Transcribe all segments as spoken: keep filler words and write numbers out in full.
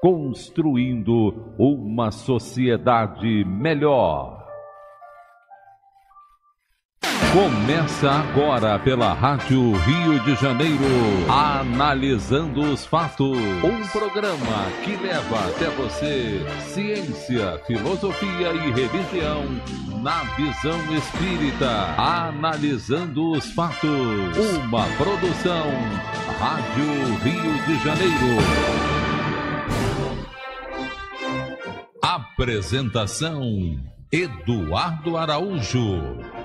construindo uma sociedade melhor. Começa agora pela Rádio Rio de Janeiro, Analisando os Fatos, um programa que leva até você ciência, filosofia e religião na visão espírita. Analisando os Fatos, uma produção Rádio Rio de Janeiro. Apresentação Eduardo Araújo.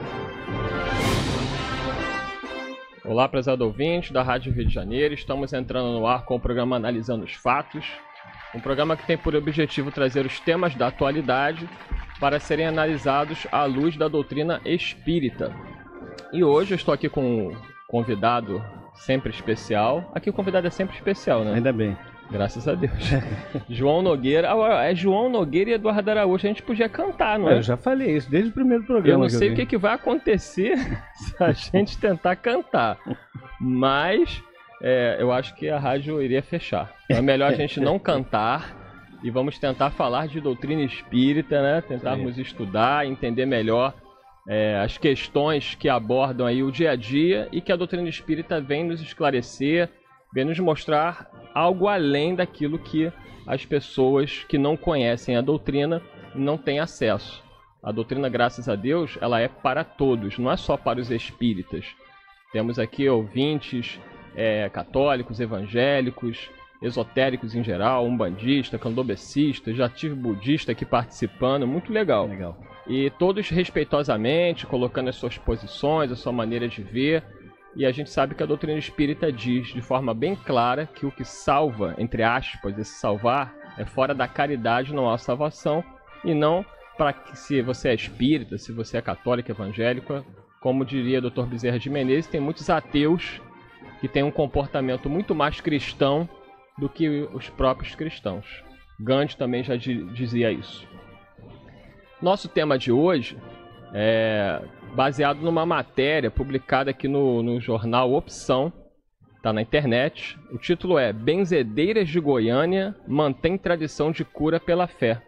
Olá, prezado ouvinte da Rádio Rio de Janeiro. Estamos entrando no ar com o programa Analisando os Fatos, um programa que tem por objetivo trazer os temas da atualidade para serem analisados à luz da doutrina espírita. E hoje eu estou aqui com um convidado sempre especial. Aqui o convidado é sempre especial, né? Ainda bem. Graças a Deus. João Nogueira. Ah, é João Nogueira e Eduardo Araújo. A gente podia cantar, não é? Eu já falei isso desde o primeiro programa. Eu não sei o que, que vai acontecer se a gente tentar cantar. Mas é, eu acho que a rádio iria fechar. Então é melhor a gente não cantar e vamos tentar falar de doutrina espírita, né? Tentarmos Sim. estudar, entender melhor é, as questões que abordam aí o dia a dia e que a doutrina espírita vem nos esclarecer, vem nos mostrar algo além daquilo que as pessoas que não conhecem a doutrina não têm acesso. A doutrina, graças a Deus, ela é para todos, não é só para os espíritas. Temos aqui ouvintes é, católicos, evangélicos, esotéricos em geral, umbandista, candomblessista, já tive budista aqui participando, muito legal. legal. E todos respeitosamente, colocando as suas posições, a sua maneira de ver. E a gente sabe que a doutrina espírita diz de forma bem clara que o que salva, entre aspas, esse salvar, é fora da caridade, não há salvação, e não para que se você é espírita, se você é católico, evangélico, como diria o doutor Bezerra de Menezes, tem muitos ateus que têm um comportamento muito mais cristão do que os próprios cristãos. Gandhi também já dizia isso. Nosso tema de hoje é baseado numa matéria publicada aqui no, no jornal Opção, está na internet. O título é Benzedeiras de Goiânia mantém tradição de cura pela fé.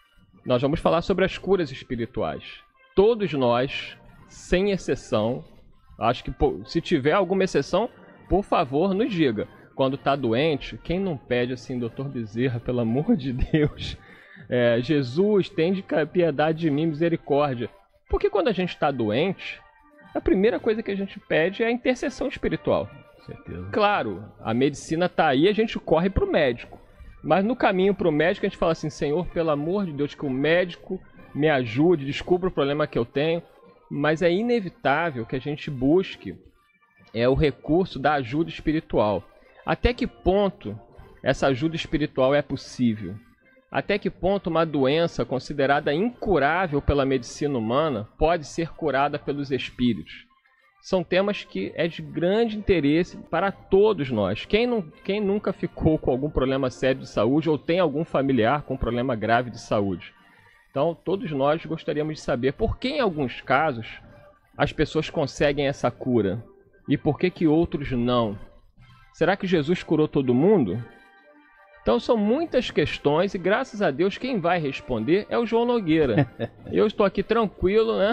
Nós vamos falar sobre as curas espirituais. Todos nós, sem exceção, acho que se tiver alguma exceção, por favor, nos diga. Quando está doente, quem não pede assim, doutor Bezerra, pelo amor de Deus, é, Jesus, tende piedade de mim, misericórdia. Porque quando a gente está doente, a primeira coisa que a gente pede é a intercessão espiritual. Com certeza. Claro, a medicina está aí, a gente corre para o médico. Mas no caminho para o médico a gente fala assim, Senhor, pelo amor de Deus, que o médico me ajude, descubra o problema que eu tenho. Mas é inevitável que a gente busque é, o recurso da ajuda espiritual. Até que ponto essa ajuda espiritual é possível? Até que ponto uma doença considerada incurável pela medicina humana pode ser curada pelos espíritos? São temas que é de grande interesse para todos nós. Quem, não, quem nunca ficou com algum problema sério de saúde ou tem algum familiar com problema grave de saúde? Então, todos nós gostaríamos de saber por que, em alguns casos, as pessoas conseguem essa cura e por que, que outros não. Será que Jesus curou todo mundo? Então são muitas questões e graças a Deus quem vai responder é o João Nogueira. Eu estou aqui tranquilo, né?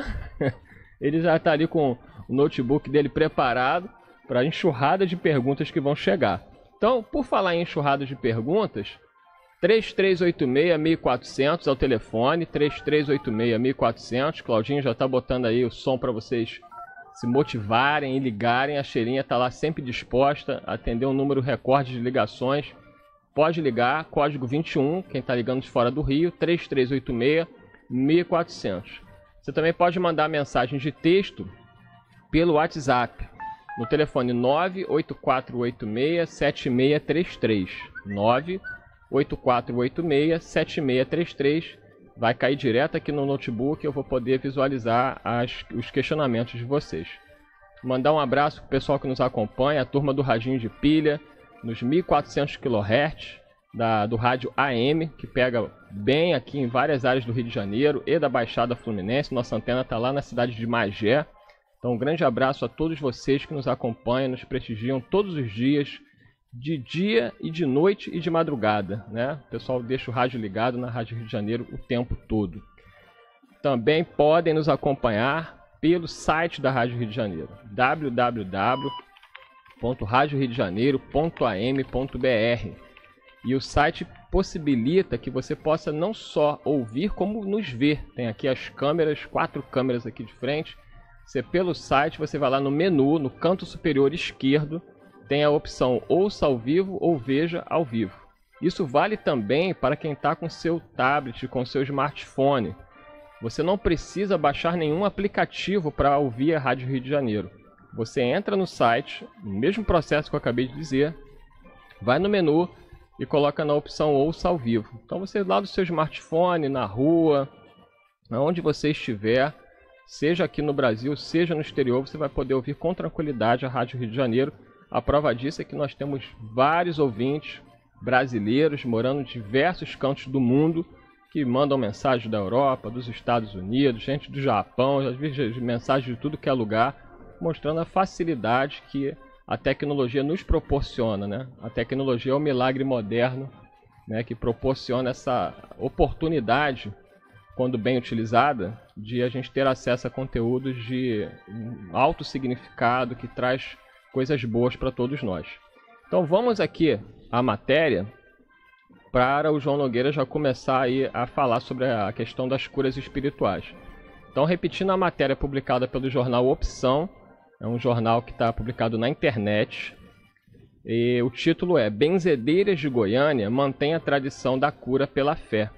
Ele já está ali com o notebook dele preparado para a enxurrada de perguntas que vão chegar. Então, por falar em enxurrada de perguntas, três três oito seis, seis quatro zero zero é o telefone, três três oito seis, seis quatro zero zero. Claudinho já está botando aí o som para vocês se motivarem e ligarem. A Cheirinha está lá sempre disposta a atender um número recorde de ligações. Pode ligar, código vinte e um, quem está ligando de fora do Rio, três três oito seis, seis quatro zero zero. Você também pode mandar mensagem de texto pelo WhatsApp, no telefone nove oito quatro oito seis, sete seis três três. nove oito quatro oito seis, sete seis três três. Vai cair direto aqui no notebook e eu vou poder visualizar as, os questionamentos de vocês. Mandar um abraço para o pessoal que nos acompanha, a turma do Radinho de Pilha, nos mil e quatrocentos quilohertz da, do rádio A M, que pega bem aqui em várias áreas do Rio de Janeiro e da Baixada Fluminense. Nossa antena está lá na cidade de Magé. Então um grande abraço a todos vocês que nos acompanham, nos prestigiam todos os dias, de dia e de noite e de madrugada, né? O pessoal deixa o rádio ligado na Rádio Rio de Janeiro o tempo todo. Também podem nos acompanhar pelo site da Rádio Rio de Janeiro, w w w ponto rádio rio de janeiro ponto a m ponto b r. E o site possibilita que você possa não só ouvir, como nos ver. Tem aqui as câmeras, quatro câmeras aqui de frente. Você, pelo site, você vai lá no menu, no canto superior esquerdo, tem a opção ouça ao vivo ou veja ao vivo. Isso vale também para quem está com seu tablet, com seu smartphone. Você não precisa baixar nenhum aplicativo para ouvir a Rádio Rio de Janeiro. Você entra no site, no mesmo processo que eu acabei de dizer, vai no menu e coloca na opção ouça ao vivo. Então você lá do seu smartphone, na rua, onde você estiver, seja aqui no Brasil, seja no exterior, você vai poder ouvir com tranquilidade a Rádio Rio de Janeiro. A prova disso é que nós temos vários ouvintes brasileiros morando em diversos cantos do mundo que mandam mensagens da Europa, dos Estados Unidos, gente do Japão, às vezes mensagens de tudo que é lugar, mostrando a facilidade que a tecnologia nos proporciona, né? A tecnologia é um milagre moderno, né, que proporciona essa oportunidade, quando bem utilizada, de a gente ter acesso a conteúdos de alto significado, que traz coisas boas para todos nós. Então vamos aqui à matéria, para o João Nogueira já começar aí a falar sobre a questão das curas espirituais. Então, repetindo a matéria publicada pelo jornal Opção, é um jornal que está publicado na internet, e o título é Benzedeiras de Goiânia mantém a tradição da cura pela fé.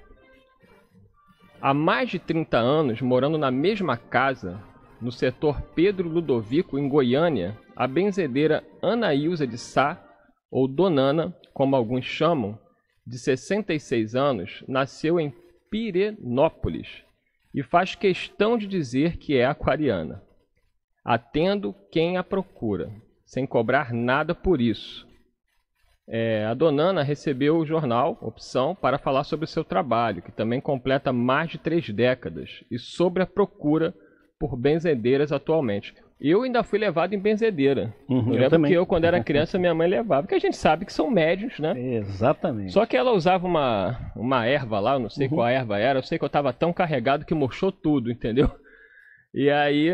Há mais de trinta anos, morando na mesma casa, no setor Pedro Ludovico, em Goiânia, a benzedeira Anaílza de Sá, ou Donana, como alguns chamam, de sessenta e seis anos, nasceu em Pirenópolis e faz questão de dizer que é aquariana, atendo quem a procura, sem cobrar nada por isso. É, a Donana recebeu o jornal Opção para falar sobre o seu trabalho, que também completa mais de três décadas, e sobre a procura por benzedeiras atualmente. Eu ainda fui levado em benzedeira. Uhum, eu eu lembro também. que eu, quando era criança, minha mãe levava, porque a gente sabe que são médiuns, né? Exatamente. Só que ela usava uma, uma erva lá, eu não sei Uhum. qual erva era, eu sei que eu estava tão carregado que murchou tudo, entendeu? E aí,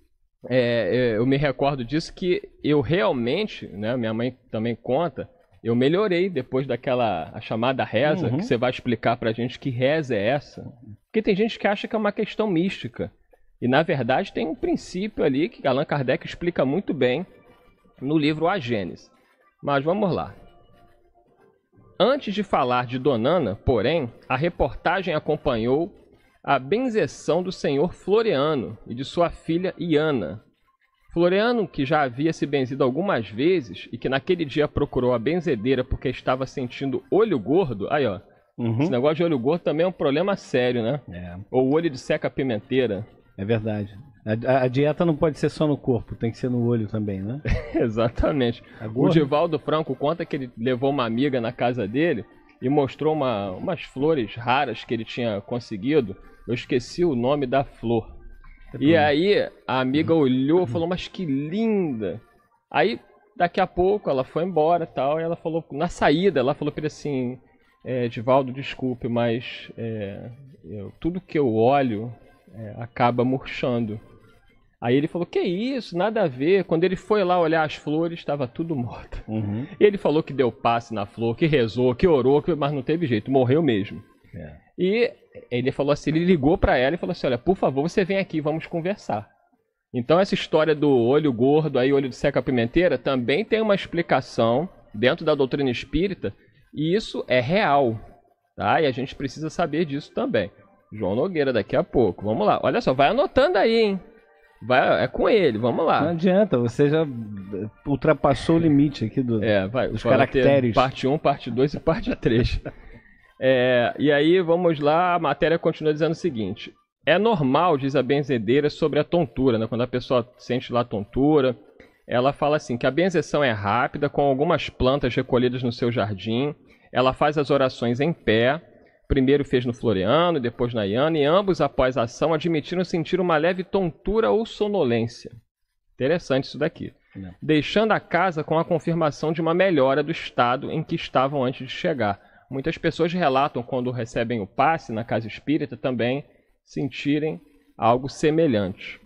é, eu me recordo disso, que eu realmente, né, minha mãe também conta, eu melhorei depois daquela a chamada reza, Uhum. que você vai explicar pra gente que reza é essa. Porque tem gente que acha que é uma questão mística. E na verdade tem um princípio ali que Allan Kardec explica muito bem no livro A Gênese. Mas vamos lá. Antes de falar de Donana, porém, a reportagem acompanhou a benzeção do senhor Floriano e de sua filha Iana. Floriano, que já havia se benzido algumas vezes e que naquele dia procurou a benzedeira porque estava sentindo olho gordo. Aí, ó. Uhum. Esse negócio de olho gordo também é um problema sério, né? É, Ou olho de seca-pimenteira. é verdade. A, a dieta não pode ser só no corpo, tem que ser no olho também, né? Exatamente. A O gorda- Divaldo Franco conta que ele levou uma amiga na casa dele e mostrou uma, umas flores raras que ele tinha conseguido. Eu esqueci o nome da flor. E aí a amiga olhou e falou, mas que linda. Aí daqui a pouco ela foi embora e tal, e ela falou, na saída, ela falou para ele assim, é, Divaldo, desculpe, mas é, eu, tudo que eu olho é, acaba murchando. Aí ele falou, que isso, nada a ver. Quando ele foi lá olhar as flores, estava tudo morto. Uhum. E ele falou que deu passe na flor, que rezou, que orou, que- mas não teve jeito, morreu mesmo. É. E ele falou assim, ele ligou para ela e falou assim, olha, por favor, você vem aqui, vamos conversar. Então essa história do olho gordo, aí olho de seca-pimenteira, também tem uma explicação dentro da doutrina espírita, e isso é real, tá? E a gente precisa saber disso também. João Nogueira daqui a pouco, vamos lá. Olha só, vai anotando aí, hein? Vai, é com ele, vamos Não lá. adianta, você já ultrapassou o limite aqui do... É, vai, Os vai ter caracteres. parte um, parte dois e parte três. É, e aí, vamos lá, a matéria continua dizendo o seguinte. É normal, diz a benzedeira, sobre a tontura, né? Quando a pessoa sente lá tontura, ela fala assim, que a benzeção é rápida, com algumas plantas recolhidas no seu jardim. Ela faz as orações em pé. Primeiro fez no Floriano, depois na Iana, e ambos, após a ação, admitiram sentir uma leve tontura ou sonolência. Interessante isso daqui. Não. Deixando a casa com a confirmação de uma melhora do estado em que estavam antes de chegar. Muitas pessoas relatam, quando recebem o passe na casa espírita, também sentirem algo semelhante.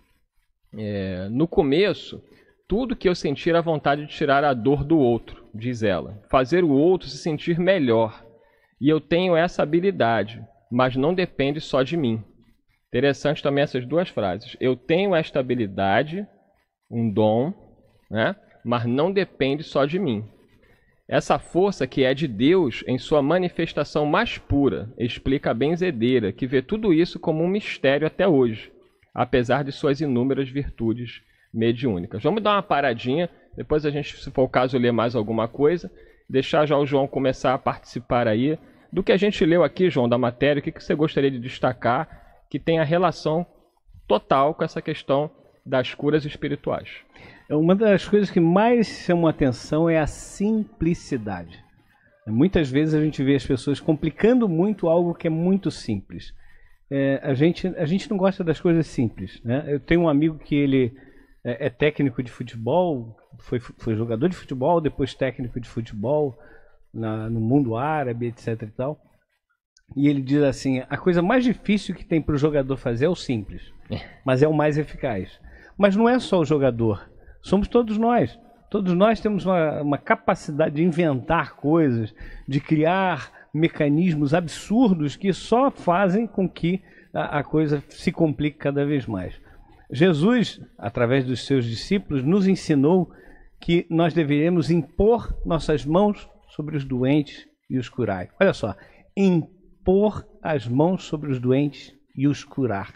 É, no começo, tudo que eu senti era a vontade de tirar a dor do outro, diz ela. Fazer o outro se sentir melhor. E eu tenho essa habilidade, mas não depende só de mim. Interessante também essas duas frases. Eu tenho esta habilidade, um dom, né? Mas não depende só de mim. Essa força que é de Deus em sua manifestação mais pura, explica a benzedeira, que vê tudo isso como um mistério até hoje, apesar de suas inúmeras virtudes mediúnicas. Vamos dar uma paradinha, depois a gente, se for o caso, ler mais alguma coisa, deixar já o João começar a participar aí do que a gente leu aqui, João, da matéria. O que você gostaria de destacar que tem a relação total com essa questão das curas espirituais? Uma das coisas que mais chamam a atenção é a simplicidade. Muitas vezes a gente vê as pessoas complicando muito algo que é muito simples. É, a, gente, a gente não gosta das coisas simples, né? Eu tenho um amigo que ele é, é técnico de futebol, foi, foi jogador de futebol, depois técnico de futebol na, no mundo árabe, etc e tal. E ele diz assim, a coisa mais difícil que tem para o jogador fazer é o simples, mas é o mais eficaz. Mas não é só o jogador, somos todos nós. Todos nós temos uma, uma capacidade de inventar coisas, de criar mecanismos absurdos que só fazem com que a, a coisa se complique cada vez mais. Jesus, através dos seus discípulos, nos ensinou que nós deveríamos impor nossas mãos sobre os doentes e os curar. Olha só, impor pôr as mãos sobre os doentes e os curar.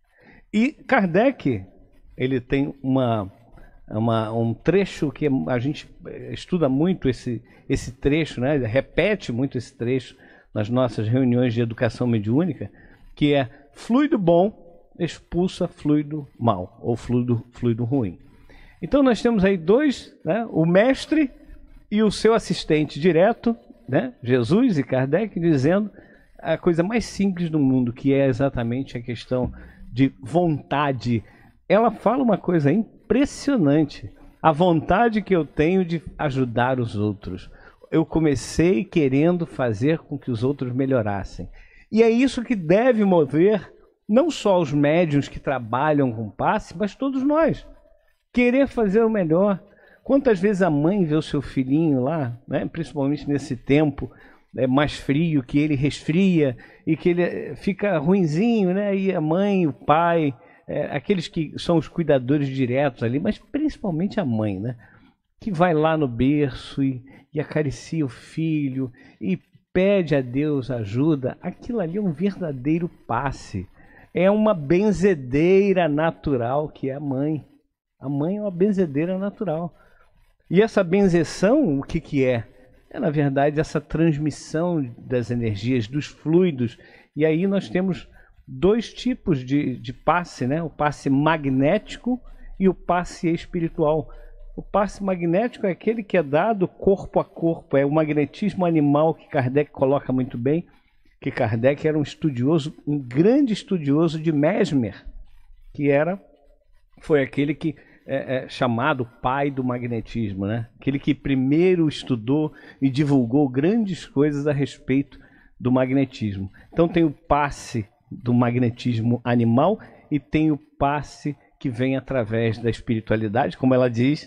E Kardec, ele tem uma, uma, um trecho que a gente estuda muito esse, esse trecho, né? Ele repete muito esse trecho nas nossas reuniões de educação mediúnica, que é fluido bom expulsa fluido mal, ou fluido, fluido ruim. Então nós temos aí dois, né? O mestre e o seu assistente direto, né? Jesus e Kardec, dizendo a coisa mais simples do mundo, que é exatamente a questão de vontade. Ela fala uma coisa impressionante. A vontade que eu tenho de ajudar os outros. Eu comecei querendo fazer com que os outros melhorassem. E é isso que deve mover não só os médiuns que trabalham com passe, mas todos nós. Querer fazer o melhor. Quantas vezes a mãe vê o seu filhinho lá, né, principalmente nesse tempo é mais frio, que ele resfria e que ele fica ruinzinho, né? E a mãe, o pai, é, aqueles que são os cuidadores diretos ali, mas principalmente a mãe, né? Que vai lá no berço e, e acaricia o filho e pede a Deus ajuda. Aquilo ali é um verdadeiro passe. É uma benzedeira natural que é a mãe. A mãe é uma benzedeira natural. E essa benzeção, o que que é? É, na verdade, essa transmissão das energias, dos fluidos. E aí nós temos dois tipos de, de passe, né? O passe magnético e o passe espiritual. O passe magnético é aquele que é dado corpo a corpo, é o magnetismo animal que Kardec coloca muito bem, que Kardec era um estudioso, um grande estudioso de Mesmer, que era, foi aquele que É, é chamado pai do magnetismo, né? Aquele que primeiro estudou e divulgou grandes coisas a respeito do magnetismo. Então tem o passe do magnetismo animal e tem o passe que vem através da espiritualidade, como ela diz,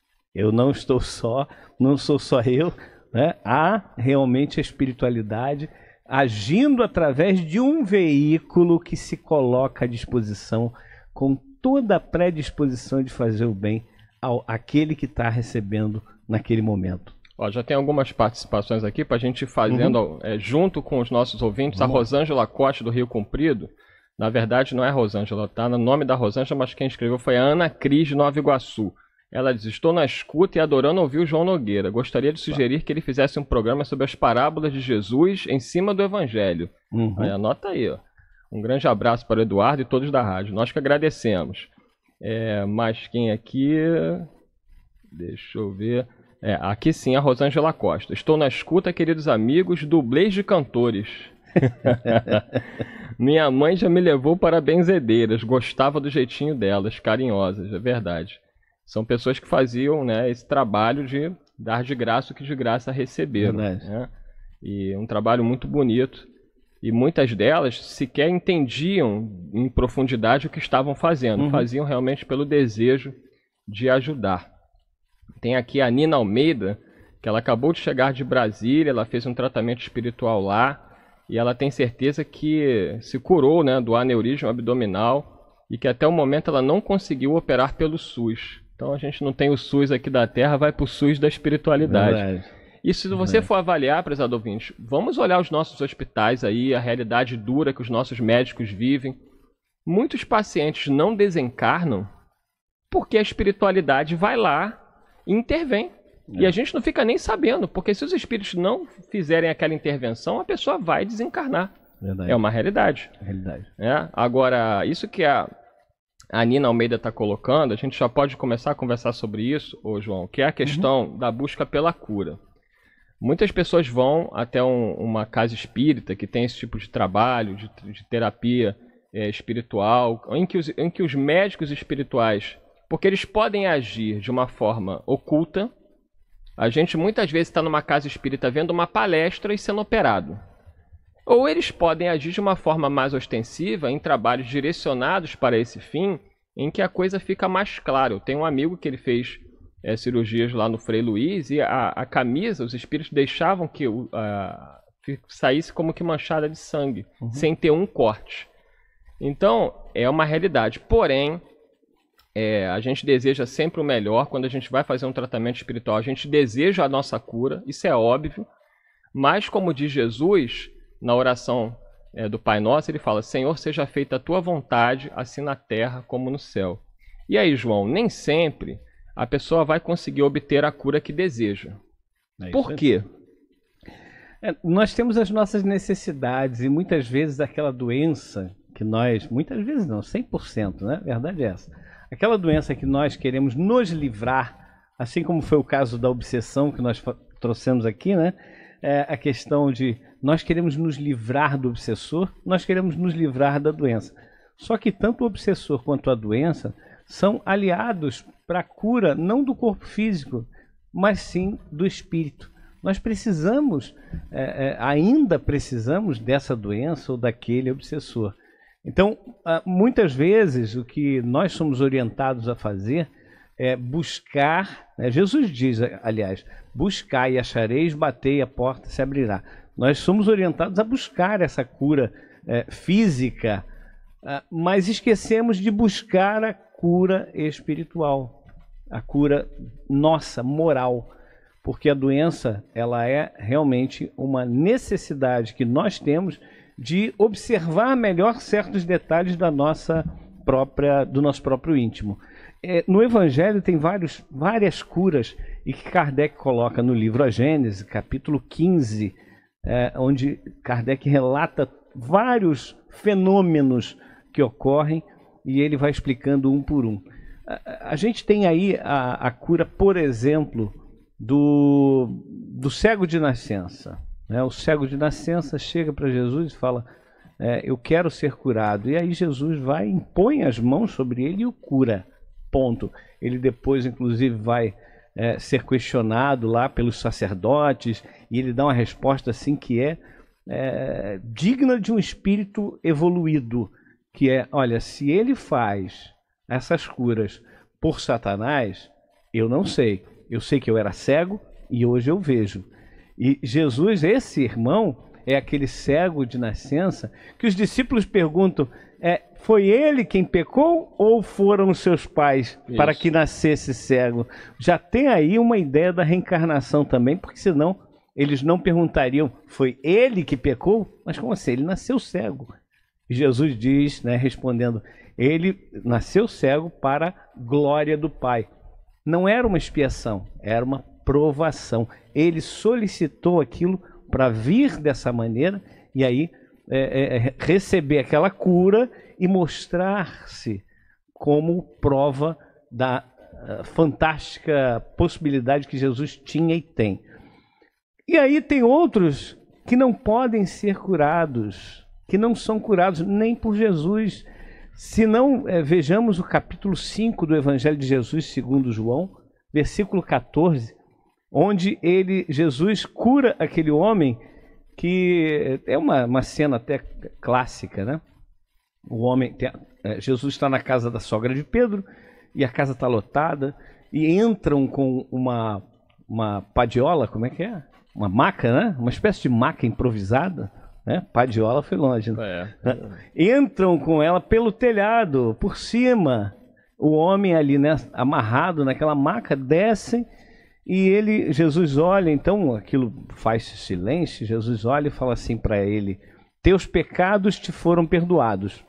eu não estou só, não sou só eu, né? Há realmente a espiritualidade agindo através de um veículo que se coloca à disposição com toda a predisposição de fazer o bem ao àquele que está recebendo naquele momento. Ó, já tem algumas participações aqui para a gente ir fazendo, uhum. é, junto com os nossos ouvintes. Vamos. A Rosângela Costa, do Rio Comprido, na verdade não é a Rosângela, tá no nome da Rosângela, mas quem escreveu foi a Ana Cris, de Nova Iguaçu. Ela diz, estou na escuta e adorando ouvir o João Nogueira. Gostaria de sugerir que ele fizesse um programa sobre as parábolas de Jesus em cima do Evangelho. Uhum. Aí, anota aí, ó. Um grande abraço para o Eduardo e todos da rádio. Nós que agradecemos. É, mas quem aqui... Deixa eu ver... É, aqui sim, a Rosângela Costa. Estou na escuta, queridos amigos, dublês de cantores. Minha mãe já me levou para benzedeiras. Gostava do jeitinho delas, carinhosas, é verdade. São pessoas que faziam, né, esse trabalho de dar de graça o que de graça receberam. Né? E um trabalho muito bonito. E muitas delas sequer entendiam em profundidade o que estavam fazendo. Uhum. Faziam realmente pelo desejo de ajudar. Tem aqui a Nina Almeida, que ela acabou de chegar de Brasília, ela fez um tratamento espiritual lá, e ela tem certeza que se curou, né, do aneurisma abdominal, e que até o momento ela não conseguiu operar pelo SUS. Então a gente não tem o SUS aqui da Terra, vai para o SUS da espiritualidade. Verdade. E se você for avaliar, prezado ouvinte, vamos olhar os nossos hospitais aí, a realidade dura que os nossos médicos vivem. Muitos pacientes não desencarnam porque a espiritualidade vai lá e intervém. É. E a gente não fica nem sabendo, porque se os espíritos não fizerem aquela intervenção, a pessoa vai desencarnar. Verdade. É uma realidade. realidade. É? Agora, isso que a, a Nina Almeida está colocando, a gente já pode começar a conversar sobre isso, ô João, que é a questão uhum. da busca pela cura. Muitas pessoas vão até um, uma casa espírita que tem esse tipo de trabalho, de, de terapia é, espiritual, em que, os, em que os médicos espirituais, porque eles podem agir de uma forma oculta. A gente muitas vezes está numa casa espírita vendo uma palestra e sendo operado. Ou eles podem agir de uma forma mais ostensiva em trabalhos direcionados para esse fim, em que a coisa fica mais clara. Eu tenho um amigo que ele fez É, cirurgias lá no Frei Luiz, e a, a camisa, os espíritos deixavam que uh, saísse como que manchada de sangue, uhum. sem ter um corte. Então, é uma realidade. Porém, é, a gente deseja sempre o melhor quando a gente vai fazer um tratamento espiritual. A gente deseja a nossa cura, isso é óbvio, mas como diz Jesus, na oração é, do Pai Nosso, ele fala: Senhor, seja feita a tua vontade, assim na terra como no céu. E aí, João, nem sempre a pessoa vai conseguir obter a cura que deseja. É Por quê? É, nós temos as nossas necessidades e muitas vezes aquela doença que nós, muitas vezes não, cem por cento, né? A verdade é essa. Aquela doença que nós queremos nos livrar, assim como foi o caso da obsessão que nós trouxemos aqui, né? É a questão de nós queremos nos livrar do obsessor, nós queremos nos livrar da doença. Só que tanto o obsessor quanto a doença são aliados para a cura, não do corpo físico, mas sim do espírito. Nós precisamos, é, é, ainda precisamos dessa doença ou daquele obsessor. Então, muitas vezes, o que nós somos orientados a fazer é buscar, né? Jesus diz, aliás, buscar e achareis, batei, a porta se abrirá. Nós somos orientados a buscar essa cura é, física, mas esquecemos de buscar a cura espiritual, a cura nossa, moral, porque a doença ela é realmente uma necessidade que nós temos de observar melhor certos detalhes da nossa própria, do nosso próprio íntimo. É, no Evangelho tem vários, várias curas e que Kardec coloca no livro A Gênese, capítulo quinze, é, onde Kardec relata vários fenômenos que ocorrem e ele vai explicando um por um. A, a gente tem aí a, a cura, por exemplo, do, do cego de nascença. Né? O cego de nascença chega para Jesus e fala, é, eu quero ser curado. E aí Jesus vai, impõe as mãos sobre ele e o cura. Ponto. Ele depois, inclusive, vai é, ser questionado lá pelos sacerdotes e ele dá uma resposta assim que é, é digna de um espírito evoluído, que é, olha, se ele faz essas curas por Satanás, eu não sei. Eu sei que eu era cego e hoje eu vejo. E Jesus, esse irmão, é aquele cego de nascença que os discípulos perguntam, é, foi ele quem pecou ou foram os seus pais Isso. para que nascesse cego? Já tem aí uma ideia da reencarnação também, porque senão eles não perguntariam, foi ele que pecou? Mas como assim? Ele nasceu cego. E Jesus diz, né, respondendo, ele nasceu cego para a glória do Pai. Não era uma expiação, era uma provação. Ele solicitou aquilo para vir dessa maneira e aí é, é, receber aquela cura e mostrar-se como prova da uh, fantástica possibilidade que Jesus tinha e tem. E aí tem outros que não podem ser curados, que não são curados nem por Jesus. Se não, é, vejamos o capítulo cinco do Evangelho de Jesus segundo João, versículo quatorze, onde ele, Jesus cura aquele homem, que é uma, uma cena até clássica, né? O homem, tem, é, Jesus está na casa da sogra de Pedro, e a casa está lotada, e entram com uma, uma padiola, como é que é? Uma maca, né? Uma espécie de maca improvisada, né? Padiola foi longe, né? É. Entram com ela pelo telhado, por cima. O homem ali, né, amarrado naquela maca, descem, e ele, Jesus olha, então aquilo faz silêncio, Jesus olha e fala assim para ele: teus pecados te foram perdoados.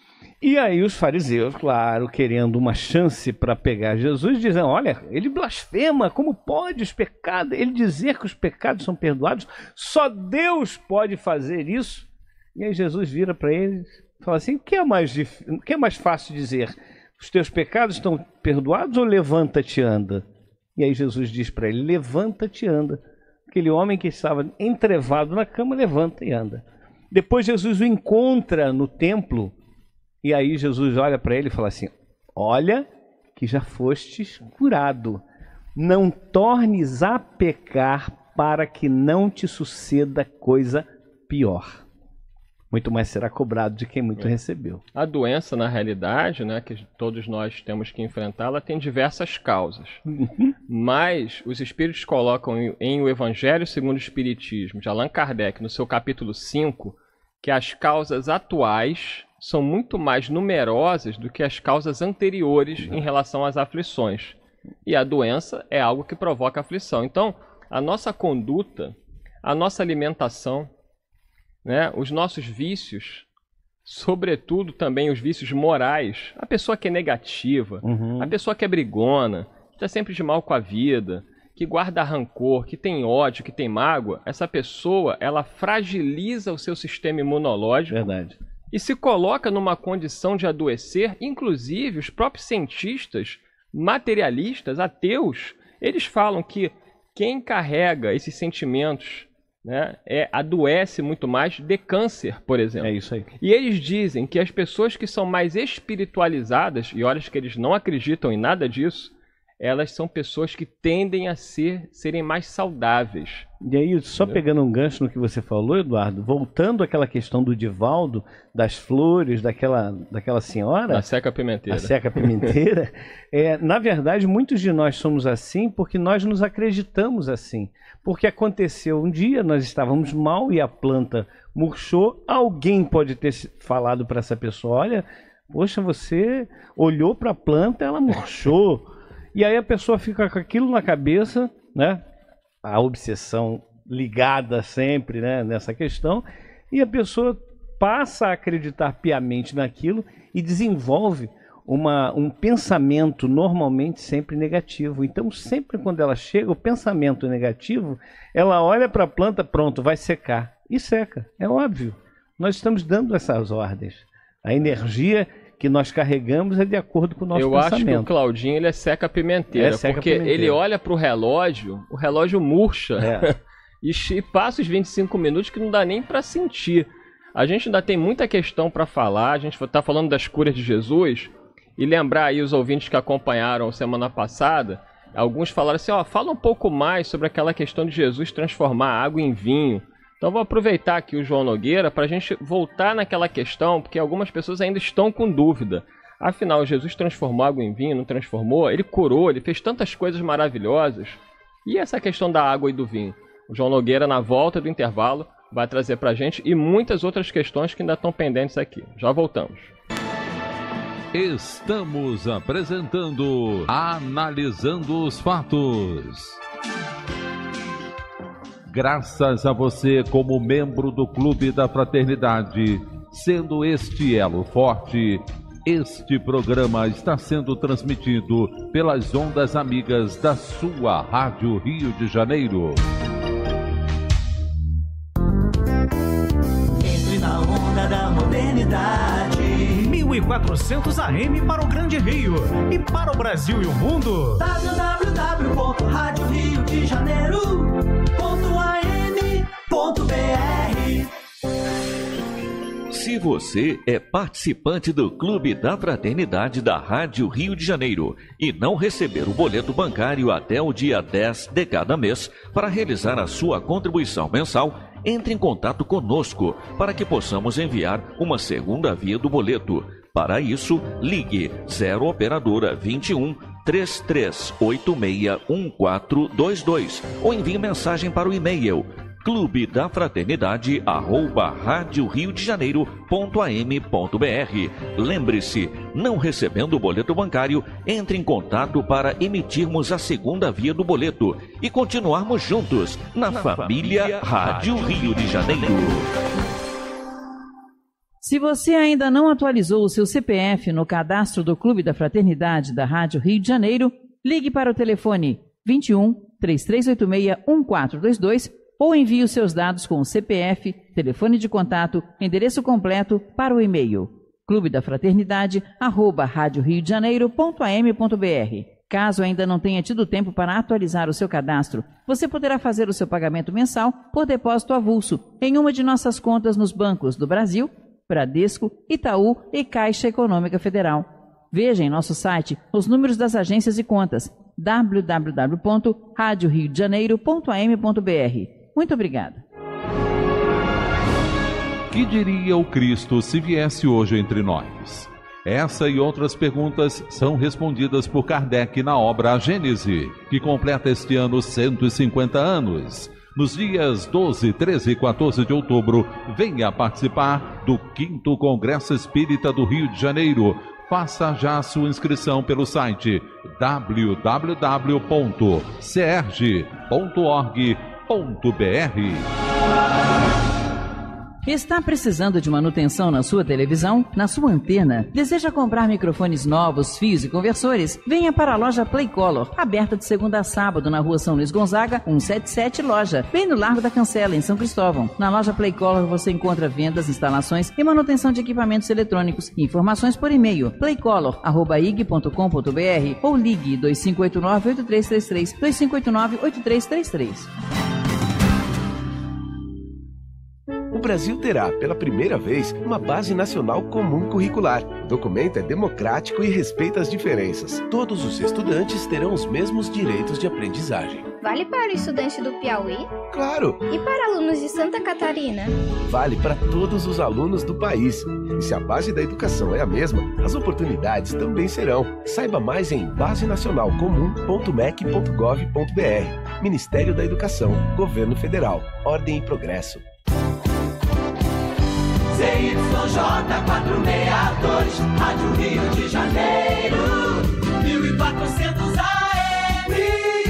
E aí os fariseus, claro, querendo uma chance para pegar Jesus, dizem: olha, ele blasfema, como pode os pecados, ele dizer que os pecados são perdoados? Só Deus pode fazer isso. E aí Jesus vira para eles e fala assim: o que é mais dif... o que é mais fácil dizer? Os teus pecados estão perdoados ou levanta-te e anda? E aí Jesus diz para ele: levanta-te e anda. Aquele homem que estava entrevado na cama levanta e anda. Depois Jesus o encontra no templo. E aí Jesus olha para ele e fala assim: olha que já fostes curado, não tornes a pecar para que não te suceda coisa pior. Muito mais será cobrado de quem muito é. recebeu. A doença, na realidade, né, que todos nós temos que enfrentar, ela tem diversas causas. Uhum. Mas os espíritos colocam em, em O Evangelho segundo o Espiritismo, de Allan Kardec, no seu capítulo cinco, que as causas atuais são muito mais numerosas do que as causas anteriores em relação às aflições. E a doença é algo que provoca aflição. Então, a nossa conduta, a nossa alimentação, né, os nossos vícios, sobretudo também os vícios morais, a pessoa que é negativa, uhum. a pessoa que é brigona, que está sempre de mal com a vida, que guarda rancor, que tem ódio, que tem mágoa, essa pessoa, ela fragiliza o seu sistema imunológico. Verdade. E se coloca numa condição de adoecer. Inclusive, os próprios cientistas materialistas, ateus, eles falam que quem carrega esses sentimentos, né, é, adoece muito mais de câncer, por exemplo. É isso aí. E eles dizem que as pessoas que são mais espiritualizadas, e olha que eles não acreditam em nada disso, elas são pessoas que tendem a ser, serem mais saudáveis. E aí, só entendeu? Pegando um gancho no que você falou, Eduardo, voltando àquela questão do Divaldo, das flores, daquela, daquela senhora... Da Seca Pimenteira. A Seca Pimenteira. é, na verdade, muitos de nós somos assim porque nós nos acreditamos assim. Porque aconteceu um dia, nós estávamos mal e a planta murchou. Alguém pode ter falado para essa pessoa: olha, poxa, você olhou para a planta, ela murchou. E aí a pessoa fica com aquilo na cabeça, né? A obsessão ligada sempre, né, nessa questão, e a pessoa passa a acreditar piamente naquilo e desenvolve uma, um pensamento normalmente sempre negativo. Então, sempre quando ela chega, o pensamento negativo, ela olha para a planta, pronto, vai secar. E seca, é óbvio. Nós estamos dando essas ordens. A energia que nós carregamos é de acordo com o nosso Eu pensamento. acho que o Claudinho ele é seca pimenteira, é seca porque pimenteira. Ele olha para o relógio, o relógio murcha é. e, e passa os vinte e cinco minutos que não dá nem para sentir. A gente ainda tem muita questão para falar, a gente está falando das curas de Jesus, e lembrar aí os ouvintes que acompanharam semana passada, alguns falaram assim, ó, fala um pouco mais sobre aquela questão de Jesus transformar água em vinho. Então vou aproveitar aqui o João Nogueira para a gente voltar naquela questão, porque algumas pessoas ainda estão com dúvida. Afinal, Jesus transformou água em vinho, não transformou? Ele curou, ele fez tantas coisas maravilhosas. E essa questão da água e do vinho? O João Nogueira, na volta do intervalo, vai trazer para a gente e muitas outras questões que ainda estão pendentes aqui. Já voltamos. Estamos apresentando Analisando os Fatos. Graças a você como membro do Clube da Fraternidade, sendo este elo forte, este programa está sendo transmitido pelas ondas amigas da sua Rádio Rio de Janeiro. Entre na onda da modernidade. mil e quatrocentos A M para o Grande Rio e para o Brasil e o mundo. w w w ponto rádio rio de janeiro ponto a m ponto b r. Se você é participante do Clube da Fraternidade da Rádio Rio de Janeiro e não receber o boleto bancário até o dia dez de cada mês para realizar a sua contribuição mensal, entre em contato conosco para que possamos enviar uma segunda via do boleto. Para isso, ligue zero operadora vinte e um, três três oito seis, um quatro dois dois ou envie mensagem para o e-mail clube da fraternidade arroba rádio rio de janeiro ponto a m ponto b r. Lembre-se, não recebendo o boleto bancário, entre em contato para emitirmos a segunda via do boleto e continuarmos juntos na, na família, família Rádio Rio de Janeiro. Se você ainda não atualizou o seu C P F no cadastro do Clube da Fraternidade da Rádio Rio de Janeiro, ligue para o telefone vinte e um, três três oito seis, um quatro dois dois ou envie os seus dados com o C P F, telefone de contato, endereço completo para o e-mail clube da fraternidade arroba rádio rio de janeiro ponto a m ponto b r. Caso ainda não tenha tido tempo para atualizar o seu cadastro, você poderá fazer o seu pagamento mensal por depósito avulso em uma de nossas contas nos bancos do Brasil, Bradesco, Itaú e Caixa Econômica Federal. Veja em nosso site os números das agências e contas w w w ponto rádio rio de janeiro ponto a m ponto b r. Muito obrigada. Que diria o Cristo se viesse hoje entre nós? Essa e outras perguntas são respondidas por Kardec na obra A Gênese, que completa este ano cento e cinquenta anos. Nos dias doze, treze e quatorze de outubro, venha participar do quinto Congresso Espírita do Rio de Janeiro. Faça já a sua inscrição pelo site w w w ponto serge ponto org ponto b r. Está precisando de manutenção na sua televisão, na sua antena? Deseja comprar microfones novos, fios e conversores? Venha para a loja Playcolor, aberta de segunda a sábado na rua São Luís Gonzaga, cento e setenta e sete Loja, bem no Largo da Cancela, em São Cristóvão. Na loja Playcolor você encontra vendas, instalações e manutenção de equipamentos eletrônicos. Informações por e-mail playcolor arroba i g ponto com ponto b r ou ligue dois cinco oito nove, oito três três três, dois cinco oito nove, oito três três três. O Brasil terá, pela primeira vez, uma Base Nacional Comum Curricular. O documento é democrático e respeita as diferenças. Todos os estudantes terão os mesmos direitos de aprendizagem. Vale para o estudante do Piauí? Claro! E para alunos de Santa Catarina? Vale para todos os alunos do país. E se a base da educação é a mesma, as oportunidades também serão. Saiba mais em base nacional comum ponto m e c ponto gov ponto b r. Ministério da Educação, Governo Federal, Ordem e Progresso. Z Y J quatrocentos e sessenta e dois, Rádio Rio de Janeiro, mil e quatrocentos A M.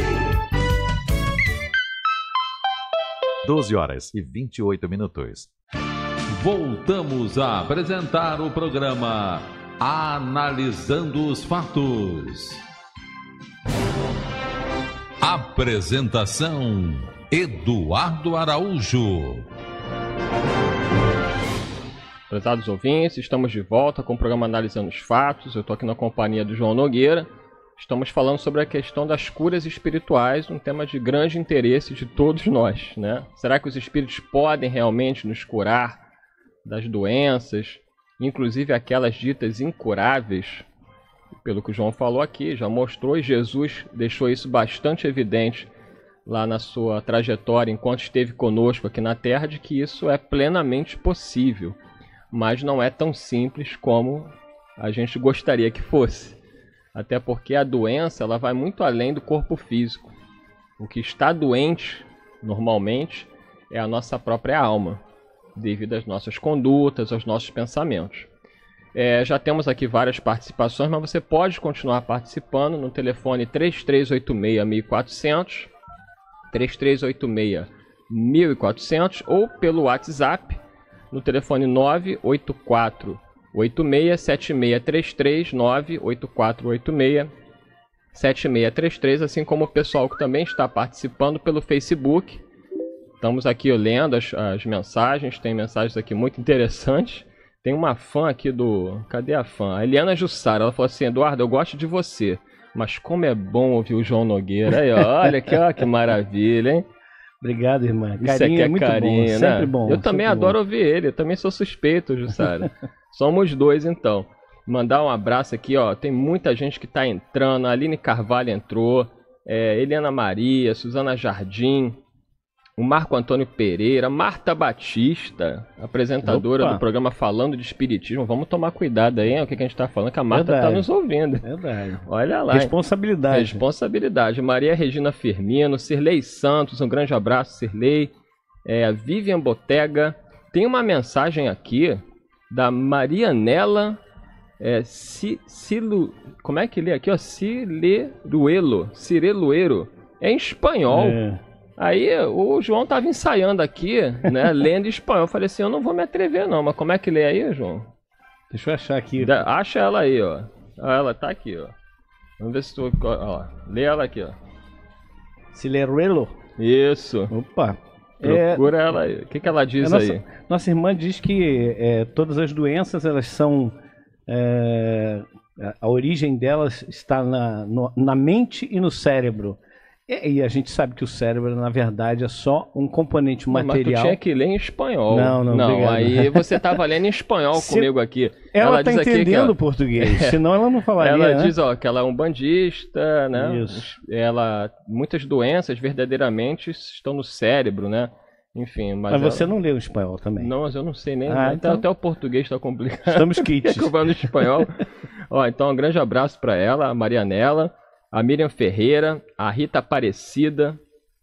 doze horas e vinte e oito minutos. Voltamos a apresentar o programa Analisando os Fatos. Apresentação: Eduardo Araújo. Prezados ouvintes, estamos de volta com o programa Analisando os Fatos. Eu estou aqui na companhia do João Nogueira. Estamos falando sobre a questão das curas espirituais, um tema de grande interesse de todos nós, né? Será que os espíritos podem realmente nos curar das doenças, inclusive aquelas ditas incuráveis? Pelo que o João falou aqui, já mostrou, e Jesus deixou isso bastante evidente lá na sua trajetória enquanto esteve conosco aqui na Terra, de que isso é plenamente possível. Mas não é tão simples como a gente gostaria que fosse. Até porque a doença ela vai muito além do corpo físico. O que está doente, normalmente, é a nossa própria alma, devido às nossas condutas, aos nossos pensamentos. É, já temos aqui várias participações, mas você pode continuar participando no telefone três três oito seis, mil e quatrocentos, três três oito seis, mil e quatrocentos ou pelo WhatsApp, no telefone nove oito quatro oito seis, sete seis três três, nove oito quatro oito seis, sete seis três três, assim como o pessoal que também está participando pelo Facebook. Estamos aqui lendo as, as mensagens, tem mensagens aqui muito interessantes. Tem uma fã aqui do... Cadê a fã? A Eliana Jussara, ela falou assim: Eduardo, eu gosto de você, mas como é bom ouvir o João Nogueira. Aí, olha que, ó, que maravilha, hein? Obrigado, irmã. Isso Carinho aqui é, é muito carinho, bom, né? sempre bom. Eu também sempre adoro bom. ouvir ele, eu também sou suspeito, Jussara. Somos dois, então. Mandar um abraço aqui, ó. Tem muita gente que tá entrando. A Aline Carvalho entrou. É, Eliana Maria, Suzana Jardim, o Marco Antônio Pereira, Marta Batista, apresentadora Opa. do programa Falando de Espiritismo. Vamos tomar cuidado aí, hein, o que, que a gente tá falando, que a Marta Verdade. tá nos ouvindo. Verdade. Olha lá. hein? Responsabilidade. Responsabilidade. Maria Regina Firmino, Cirlei Santos, um grande abraço, Cirlei. É, a Vivian Botega. Tem uma mensagem aqui da Marianela é, C, Cilu, como é que lê aqui? Ó? Cileruelo. Cireluero. É em espanhol. É. Aí o João tava ensaiando aqui, né? Lendo em espanhol. Eu falei assim, eu não vou me atrever não, mas como é que lê aí, João? Deixa eu achar aqui. Da, acha ela aí, ó. Ah, ela tá aqui, ó. Vamos ver se tu... Ó, lê ela aqui, ó. Cileruelo. Isso. Opa. Procura ela aí. O que, que ela diz a nossa, aí? Nossa irmã diz que é, todas as doenças, elas são... É, a origem delas está na, no, na mente e no cérebro. E, e a gente sabe que o cérebro, na verdade, é só um componente material. Mas tu tinha que ler em espanhol. Não, não, Não, obrigado. aí você tava lendo em espanhol Se- comigo aqui. Ela está diz aqui que entendendo ela- o português, senão ela não falaria, Ela né? diz, ó, que ela é um bandista, né? Isso. Ela, muitas doenças verdadeiramente estão no cérebro, né? Enfim, mas, Mas você ela- não leu espanhol também. Não, mas eu não sei nem. Ah, até, então- até o português está complicado. Estamos kits. Eu vou no espanhol. Ó, então, um grande abraço para ela, a Marianela, a Miriam Ferreira, a Rita Aparecida,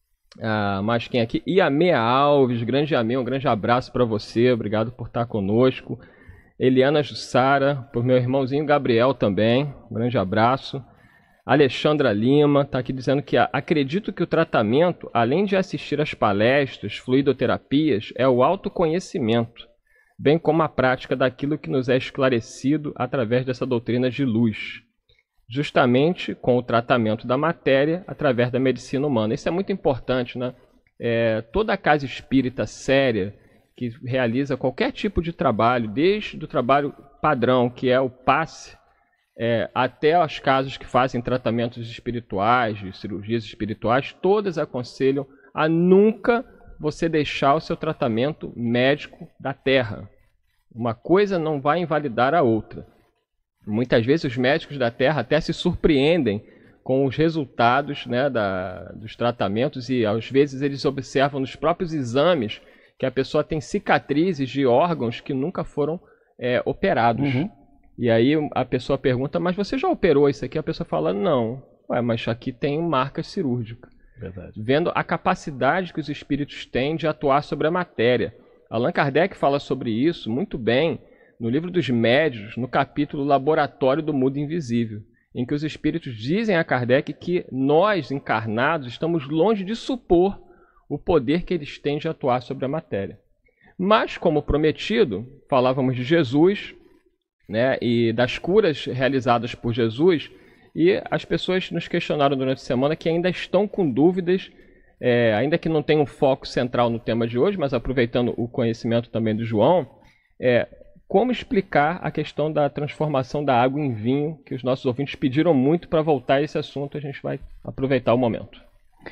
a, mais quem aqui? E a Meia Alves, grande Amê, um grande abraço para você, obrigado por estar conosco. Eliana Jussara, por meu irmãozinho Gabriel também, um grande abraço. Alexandra Lima está aqui dizendo que ah, acredito que o tratamento, além de assistir às palestras, fluidoterapias, é o autoconhecimento, bem como a prática daquilo que nos é esclarecido através dessa doutrina de luz, justamente com o tratamento da matéria através da medicina humana. Isso é muito importante, né? É, toda casa espírita séria que realiza qualquer tipo de trabalho, desde o trabalho padrão, que é o passe, É, até as casas que fazem tratamentos espirituais, de cirurgias espirituais, todas aconselham a nunca você deixar o seu tratamento médico da terra. Uma coisa não vai invalidar a outra. Muitas vezes os médicos da terra até se surpreendem com os resultados, né, da, dos tratamentos e às vezes eles observam nos próprios exames que a pessoa tem cicatrizes de órgãos que nunca foram é, operados. Uhum. E aí a pessoa pergunta, mas você já operou isso aqui? A pessoa fala, não. Ué, mas aqui tem marca cirúrgica. Verdade. Vendo a capacidade que os espíritos têm de atuar sobre a matéria. Allan Kardec fala sobre isso muito bem no livro dos Médiuns, no capítulo Laboratório do Mundo Invisível, em que os espíritos dizem a Kardec que nós, encarnados, estamos longe de supor o poder que eles têm de atuar sobre a matéria. Mas, como prometido, falávamos de Jesus, né, e das curas realizadas por Jesus, e as pessoas nos questionaram durante a semana que ainda estão com dúvidas, é, ainda que não tenha um foco central no tema de hoje, mas aproveitando o conhecimento também do João, é, como explicar a questão da transformação da água em vinho, que os nossos ouvintes pediram muito para voltar a esse assunto, a gente vai aproveitar o momento.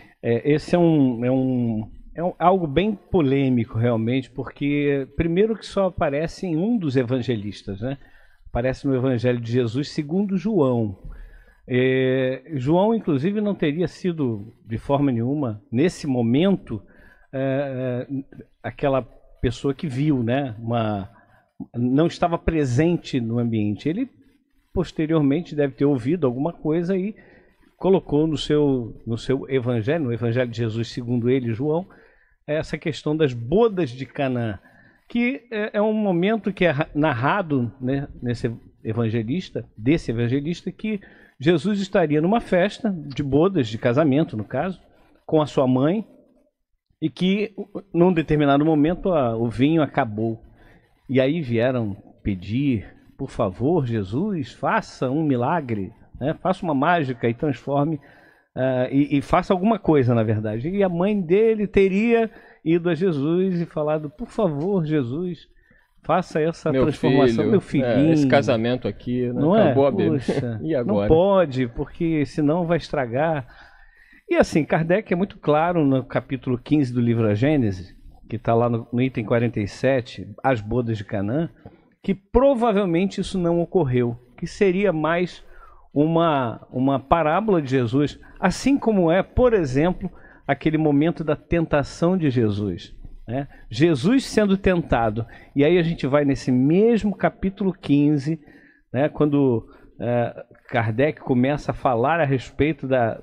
É, esse é um, é um é um, algo bem polêmico realmente, porque primeiro que só aparece em um dos evangelistas, né? Aparece no Evangelho de Jesus segundo João. É, João, inclusive, não teria sido, de forma nenhuma, nesse momento, é, aquela pessoa que viu, né? Uma, não estava presente no ambiente. Ele, posteriormente, deve ter ouvido alguma coisa e colocou no seu, no seu Evangelho, no Evangelho de Jesus, segundo ele, João, essa questão das bodas de Canaã, que é, é um momento que é narrado, né, nesse evangelista, desse evangelista, que Jesus estaria numa festa de bodas, de casamento, no caso, com a sua mãe, e que, num determinado momento, a, o vinho acabou. E aí vieram pedir, por favor, Jesus, faça um milagre, né, faça uma mágica e transforme, uh, e, e faça alguma coisa, na verdade. E a mãe dele teria ido a Jesus e falado, por favor, Jesus, faça essa meu transformação, filho, meu filhinho. É, esse casamento aqui, né, não acabou é? a bebida. Poxa, E agora? não pode, porque senão vai estragar. E assim, Kardec é muito claro no capítulo quinze do livro A Gênese, que está lá no, no item quarenta e sete, as bodas de Canaã, que provavelmente isso não ocorreu, que seria mais uma, uma parábola de Jesus, assim como é, por exemplo, aquele momento da tentação de Jesus. Né? Jesus sendo tentado. E aí a gente vai nesse mesmo capítulo quinze, né, quando é, Kardec começa a falar a respeito da,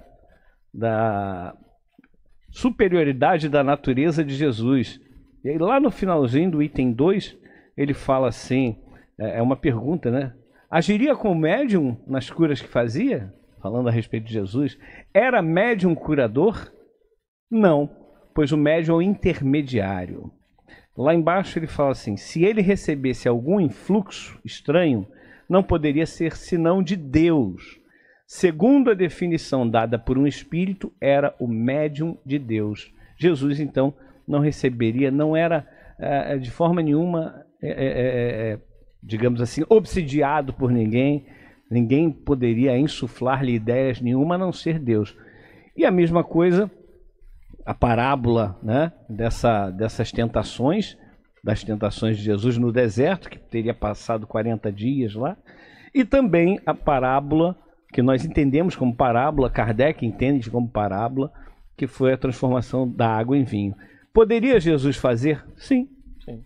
da superioridade da natureza de Jesus. E aí lá no finalzinho do item dois, ele fala assim, é uma pergunta, né? Agiria como médium nas curas que fazia? Falando a respeito de Jesus. Era médium curador? Não, pois o médium é o intermediário. Lá embaixo ele fala assim, se ele recebesse algum influxo estranho, não poderia ser senão de Deus. Segundo a definição dada por um espírito, era o médium de Deus. Jesus, então, não receberia, não era é, de forma nenhuma, é, é, é, digamos assim, obsidiado por ninguém. Ninguém poderia insuflar-lhe ideias nenhuma, a não ser Deus. E a mesma coisa, a parábola, né, dessa, dessas tentações, das tentações de Jesus no deserto, que teria passado quarenta dias lá, e também a parábola, que nós entendemos como parábola, Kardec entende como parábola, que foi a transformação da água em vinho. Poderia Jesus fazer? Sim. Sim.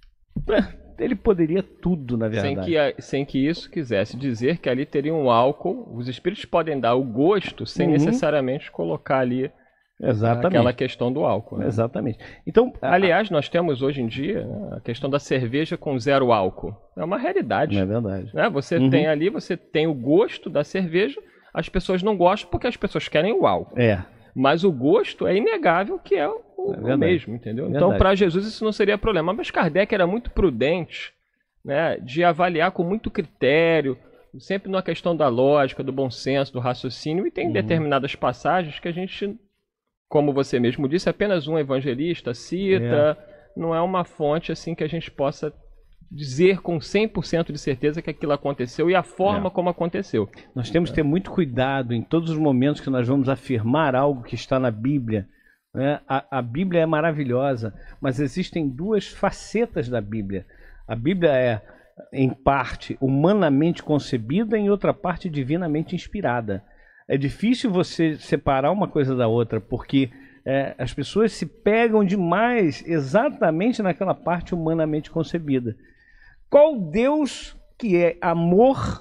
Ele poderia tudo, na verdade. Sem que, sem que isso quisesse dizer que ali teria um álcool, os espíritos podem dar o gosto sem uhum. necessariamente colocar ali Exatamente. aquela questão do álcool. Né? Exatamente. Então, aliás, nós temos hoje em dia, né, a questão da cerveja com zero álcool. É uma realidade. É verdade. Né? Você uhum. tem ali, você tem o gosto da cerveja, as pessoas não gostam porque as pessoas querem o álcool. É. Mas o gosto é inegável que é o, é o mesmo, entendeu? É então, para Jesus isso não seria problema. Mas Kardec era muito prudente, né, de avaliar com muito critério, sempre na questão da lógica, do bom senso, do raciocínio, e tem uhum. determinadas passagens que a gente, como você mesmo disse, apenas um evangelista cita, é. não é uma fonte assim que a gente possa dizer com cem por cento de certeza que aquilo aconteceu e a forma é. como aconteceu. Nós temos que ter muito cuidado em todos os momentos que nós vamos afirmar algo que está na Bíblia. Né? A, a Bíblia é maravilhosa, mas existem duas facetas da Bíblia. A Bíblia é, em parte, humanamente concebida, em outra parte, divinamente inspirada. É difícil você separar uma coisa da outra, porque é, as pessoas se pegam demais exatamente naquela parte humanamente concebida. Qual Deus que é amor,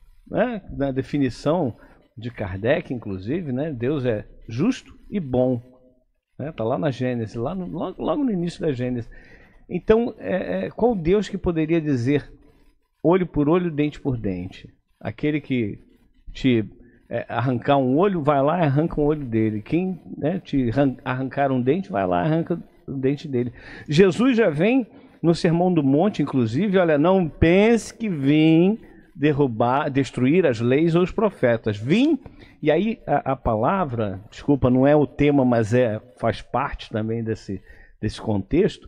né, na definição de Kardec, inclusive, né, Deus é justo e bom. Está né, lá na Gênesis, lá no, logo, logo no início da Gênesis. Então, é, é, qual Deus que poderia dizer olho por olho, dente por dente? Aquele que te é, arrancar um olho, vai lá e arranca um olho dele. Quem né, te arrancar um dente, vai lá e arranca o dente dele. Jesus já vem no Sermão do Monte, inclusive, olha, não pense que vim derrubar, destruir as leis ou os profetas. Vim, e aí a, a palavra, desculpa, não é o tema, mas é, faz parte também desse, desse contexto.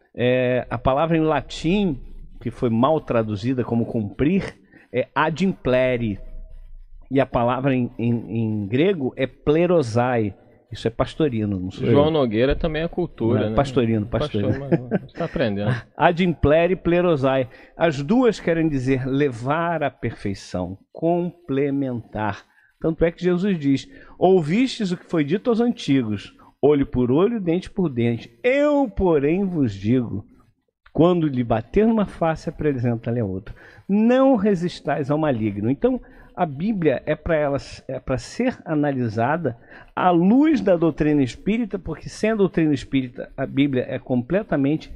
É, a palavra em latim, que foi mal traduzida como cumprir, é ad implere. E a palavra em, em, em grego é plerosai. Isso é pastorino. Não sou João eu. Nogueira também é cultura, não, né? Pastorino, pastorino. Pastor, você está aprendendo. Ad implere e plerosai. As duas querem dizer levar à perfeição, complementar. Tanto é que Jesus diz, ouvistes o que foi dito aos antigos, olho por olho, dente por dente. Eu, porém, vos digo, quando lhe bater numa face, apresenta-lhe a outra. Não resistais ao maligno. Então, a Bíblia é para ela, é para ser analisada à luz da doutrina espírita, porque sem a doutrina espírita, a Bíblia é completamente...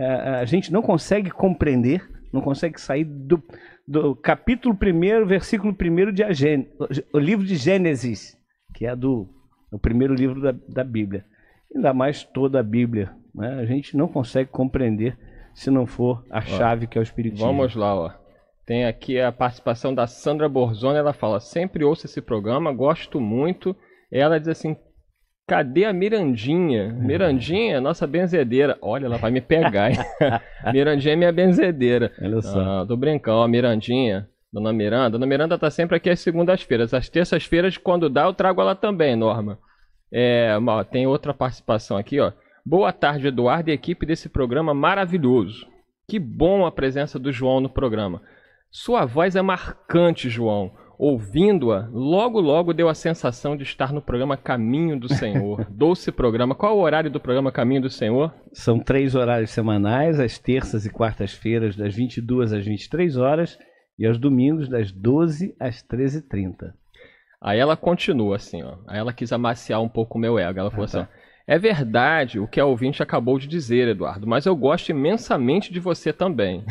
A gente não consegue compreender, não consegue sair do, do capítulo primeiro, versículo primeiro de Agên, o livro de Gênesis, que é do, o primeiro livro da, da Bíblia. Ainda mais toda a Bíblia. Né? A gente não consegue compreender se não for a chave ó, que é o Espiritismo. Vamos lá, ó. Tem aqui a participação da Sandra Borzoni, ela fala, sempre ouço esse programa, gosto muito. Ela diz assim, cadê a Mirandinha? Mirandinha, nossa benzedeira. Olha, ela vai me pegar, hein? Mirandinha é minha benzedeira. Olha só. Ah, tô brincando, ó, Mirandinha, Dona Miranda. Dona Miranda tá sempre aqui às segundas-feiras. Às terças-feiras, quando dá, eu trago ela também, Norma. É, ó, tem outra participação aqui, ó. Boa tarde, Eduardo e equipe desse programa maravilhoso. Que bom a presença do João no programa. Sua voz é marcante, João. Ouvindo-a, logo logo deu a sensação de estar no programa Caminho do Senhor. Doce programa. Qual o horário do programa Caminho do Senhor? São três horários semanais, às terças e quartas-feiras, das vinte e duas às vinte e três horas, e aos domingos, das doze às treze e trinta. Aí ela continua assim, ó. Aí ela quis amaciar um pouco o meu ego. Ela falou ah, tá. assim, ó, é verdade o que a ouvinte acabou de dizer, Eduardo, mas eu gosto imensamente de você também.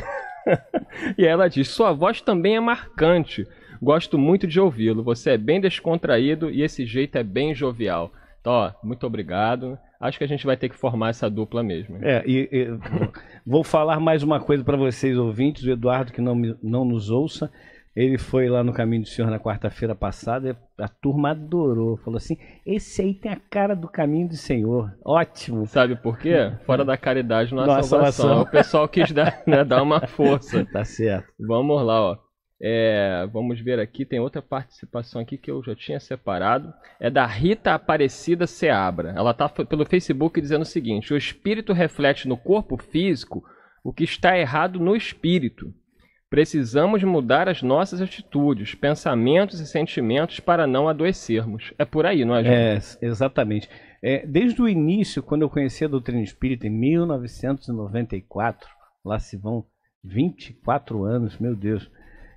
E ela diz, sua voz também é marcante. Gosto muito de ouvi-lo. Você é bem descontraído e esse jeito é bem jovial. Então, ó, muito obrigado. Acho que a gente vai ter que formar essa dupla mesmo. É, e, e vou falar mais uma coisa para vocês, ouvintes. O Eduardo, que não, não nos ouça, ele foi lá no Caminho do Senhor na quarta-feira passada e a turma adorou. Falou assim, esse aí tem a cara do Caminho do Senhor. Ótimo. Sabe por quê? Fora da caridade não há salvação. salvação. O pessoal quis dar, né, dar uma força. Tá certo. Vamos lá, ó. É, vamos ver aqui, tem outra participação aqui que eu já tinha separado. É da Rita Aparecida Seabra. Ela está pelo Facebook dizendo o seguinte: o espírito reflete no corpo físico o que está errado no espírito. Precisamos mudar as nossas atitudes, pensamentos e sentimentos para não adoecermos. É por aí, não é, João? É, exatamente. É, desde o início, quando eu conheci a doutrina espírita, em mil novecentos e noventa e quatro, lá se vão vinte e quatro anos, meu Deus.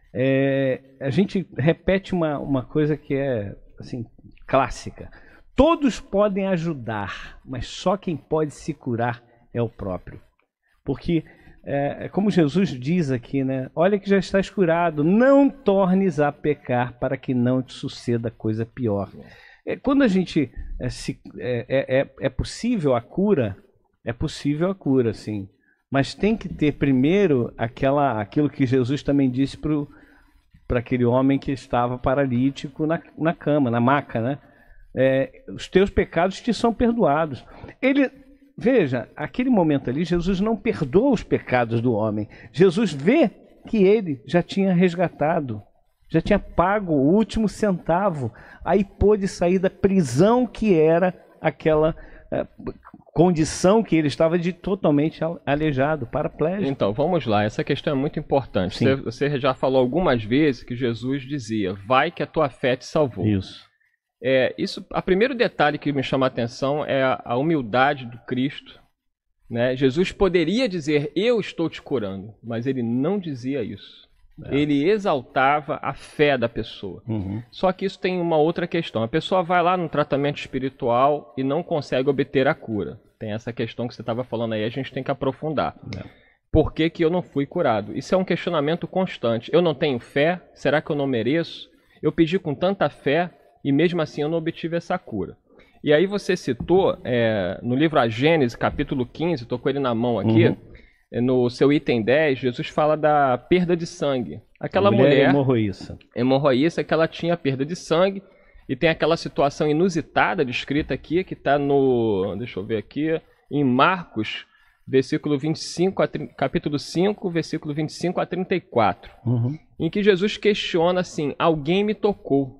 É, a gente repete uma, uma coisa que é assim, clássica. Todos podem ajudar, mas só quem pode se curar é o próprio. Porque, é, como Jesus diz aqui, né? Olha que já estás curado, não tornes a pecar para que não te suceda coisa pior. É, quando a gente é, se, é, é, é possível a cura, é possível a cura, sim. Mas tem que ter primeiro aquela, aquilo que Jesus também disse para o para aquele homem que estava paralítico na, na cama, na maca, né? É, os teus pecados te são perdoados. Ele, veja, aquele momento ali, Jesus não perdoa os pecados do homem. Jesus vê que ele já tinha resgatado, já tinha pago o último centavo. Aí pôde sair da prisão que era aquela é, condição que ele estava de totalmente aleijado, paraplégico. Então, vamos lá, essa questão é muito importante. Você, você já falou algumas vezes que Jesus dizia, vai que a tua fé te salvou. Isso. É, isso, o primeiro detalhe que me chama a atenção é a, a humildade do Cristo. Né? Jesus poderia dizer, eu estou te curando, mas ele não dizia isso. É. Ele exaltava a fé da pessoa. Uhum. Só que isso tem uma outra questão. A pessoa vai lá no tratamento espiritual e não consegue obter a cura. Tem essa questão que você estava falando aí, a gente tem que aprofundar. É. Por que que eu não fui curado? Isso é um questionamento constante. Eu não tenho fé? Será que eu não mereço? Eu pedi com tanta fé e mesmo assim eu não obtive essa cura. E aí você citou é, no livro A Gênesis, capítulo quinze, estou com ele na mão aqui, uhum. No seu item dez, Jesus fala da perda de sangue. Aquela mulher, mulher hemorroíça. hemorroíça que ela tinha perda de sangue e tem aquela situação inusitada descrita aqui, que está no, deixa eu ver aqui, em Marcos, versículo vinte e cinco, a, capítulo cinco, versículo vinte e cinco a trinta e quatro, uhum. em que Jesus questiona assim, alguém me tocou.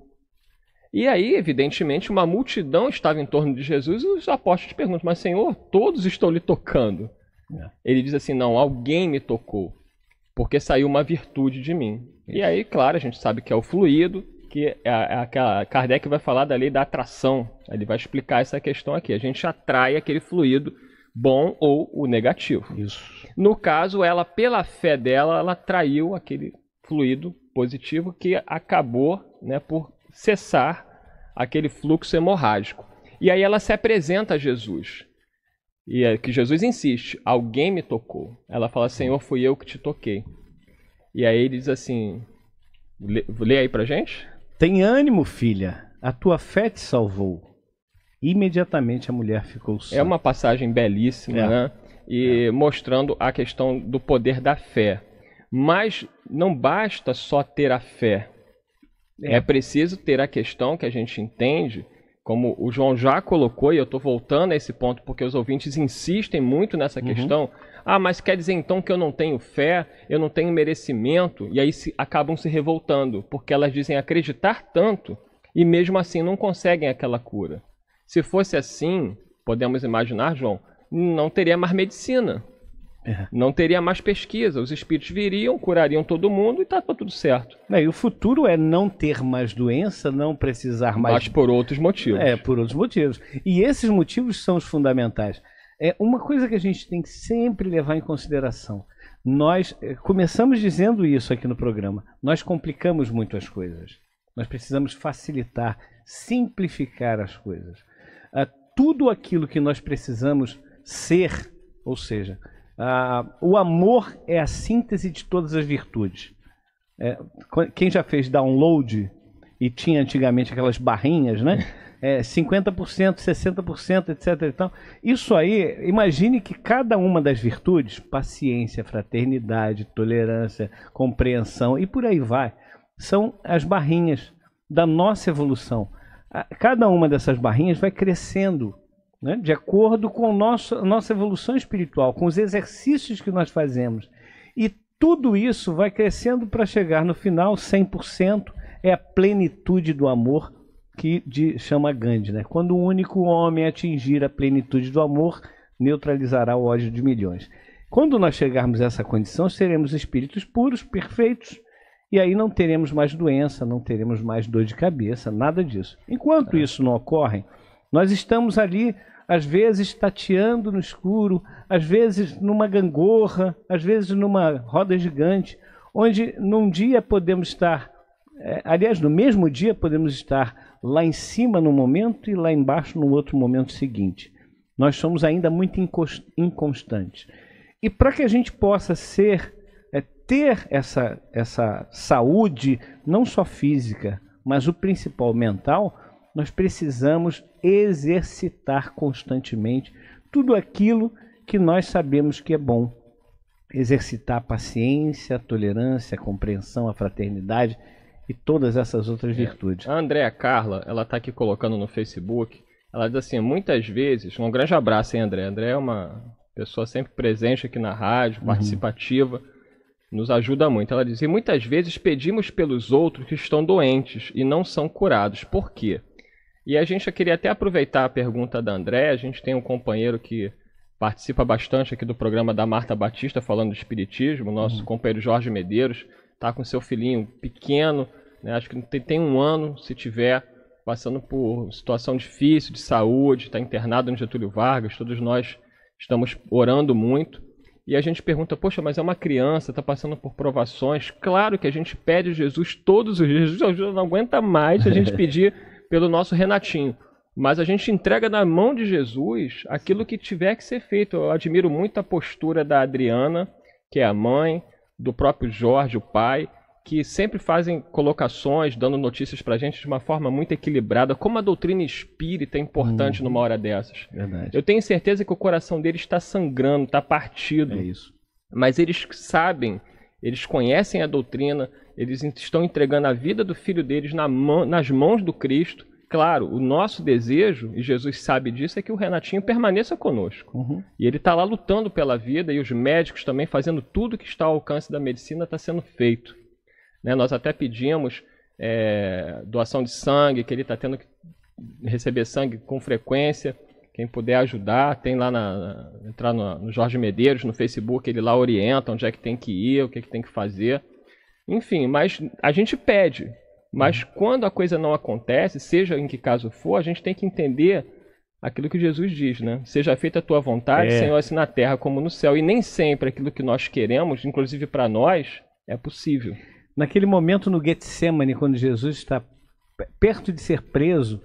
E aí, evidentemente, uma multidão estava em torno de Jesus e os apóstolos perguntam, mas Senhor, todos estão lhe tocando. Ele diz assim, não, alguém me tocou, porque saiu uma virtude de mim. Isso. E aí, claro, a gente sabe que é o fluido, que a, a, a Kardec vai falar da lei da atração. Ele vai explicar essa questão aqui. A gente atrai aquele fluido bom ou o negativo. Isso. No caso, ela, pela fé dela, ela atraiu aquele fluido positivo que acabou, né, por cessar aquele fluxo hemorrágico. E aí ela se apresenta a Jesus. E é que Jesus insiste, alguém me tocou. Ela fala, Senhor, fui eu que te toquei. E aí ele diz assim, lê, lê aí pra gente. Tem ânimo, filha, a tua fé te salvou. Imediatamente a mulher ficou sã. É uma passagem belíssima, é. né? E é. mostrando a questão do poder da fé. Mas não basta só ter a fé. É, é preciso ter a questão que a gente entende, como o João já colocou, e eu estou voltando a esse ponto porque os ouvintes insistem muito nessa uhum. questão. Ah, mas quer dizer então que eu não tenho fé, eu não tenho merecimento, e aí se, acabam se revoltando, porque elas dizem acreditar tanto e mesmo assim não conseguem aquela cura. Se fosse assim, podemos imaginar, João, não teria mais medicina. É. Não teria mais pesquisa. Os espíritos viriam, curariam todo mundo e tá tudo certo. É, e o futuro é não ter mais doença, não precisar mais... Mas por outros motivos. É, por outros motivos. E esses motivos são os fundamentais. É uma coisa que a gente tem que sempre levar em consideração. Nós começamos dizendo isso aqui no programa. Nós complicamos muito as coisas. Nós precisamos facilitar, simplificar as coisas. Ah, tudo aquilo que nós precisamos ser, ou seja... Uh, o amor é a síntese de todas as virtudes. É, quem já fez download e tinha antigamente aquelas barrinhas, né? É, cinquenta por cento, sessenta por cento, etc. Então, isso aí, imagine que cada uma das virtudes, paciência, fraternidade, tolerância, compreensão e por aí vai, são as barrinhas da nossa evolução. Cada uma dessas barrinhas vai crescendo, né, de acordo com a nossa, nossa evolução espiritual, com os exercícios que nós fazemos. E tudo isso vai crescendo para chegar no final, cem por cento, é a plenitude do amor que de, chama Gandhi. Né? Quando o único homem atingir a plenitude do amor, neutralizará o ódio de milhões. Quando nós chegarmos a essa condição, seremos espíritos puros, perfeitos, e aí não teremos mais doença, não teremos mais dor de cabeça, nada disso. Enquanto é. isso não ocorre, nós estamos ali... às vezes tateando no escuro, às vezes numa gangorra, às vezes numa roda gigante, onde num dia podemos estar, é, aliás, no mesmo dia podemos estar lá em cima num momento e lá embaixo no outro momento seguinte. Nós somos ainda muito inconstantes. E para que a gente possa ser, é, ter essa, essa saúde, não só física, mas o principal mental, nós precisamos exercitar constantemente tudo aquilo que nós sabemos que é bom. Exercitar a paciência, a tolerância, a compreensão, a fraternidade e todas essas outras virtudes. É. A Andréa Carla, ela está aqui colocando no Facebook, ela diz assim, muitas vezes, um grande abraço, hein, André? André é uma pessoa sempre presente aqui na rádio, uhum. participativa, nos ajuda muito. Ela diz, e muitas vezes pedimos pelos outros que estão doentes e não são curados. Por quê? E a gente queria até aproveitar a pergunta da André. A gente tem um companheiro que participa bastante aqui do programa da Marta Batista, falando de espiritismo, nosso uhum. companheiro Jorge Medeiros, está com seu filhinho pequeno, né, acho que tem, tem um ano, se tiver, passando por situação difícil de saúde, está internado no Getúlio Vargas, todos nós estamos orando muito. E a gente pergunta, poxa, mas é uma criança, está passando por provações. Claro que a gente pede a Jesus todos os dias, Jesus não aguenta mais a gente pedir pelo nosso Renatinho. Mas a gente entrega na mão de Jesus aquilo que tiver que ser feito. Eu admiro muito a postura da Adriana, que é a mãe, do próprio Jorge, o pai, que sempre fazem colocações, dando notícias para a gente de uma forma muito equilibrada, como a doutrina espírita é importante hum, numa hora dessas. Verdade. Eu tenho certeza que o coração deles está sangrando, está partido. É isso. Mas eles sabem, eles conhecem a doutrina, eles estão entregando a vida do filho deles na mão, nas mãos do Cristo. Claro, o nosso desejo, e Jesus sabe disso, é que o Renatinho permaneça conosco. Uhum. E ele está lá lutando pela vida, e os médicos também fazendo tudo que está ao alcance da medicina está sendo feito. Né, nós até pedimos é, doação de sangue, que ele está tendo que receber sangue com frequência. Quem puder ajudar, tem lá na, na, entrar no, no Jorge Medeiros, no Facebook, ele lá orienta onde é que tem que ir, o que, é que tem que fazer. Enfim, mas a gente pede. Mas quando a coisa não acontece, seja em que caso for, a gente tem que entender aquilo que Jesus diz, né? Seja feita a tua vontade, é. Senhor, assim na terra como no céu. E nem sempre aquilo que nós queremos, inclusive para nós, é possível. Naquele momento no Getsemane, quando Jesus está perto de ser preso,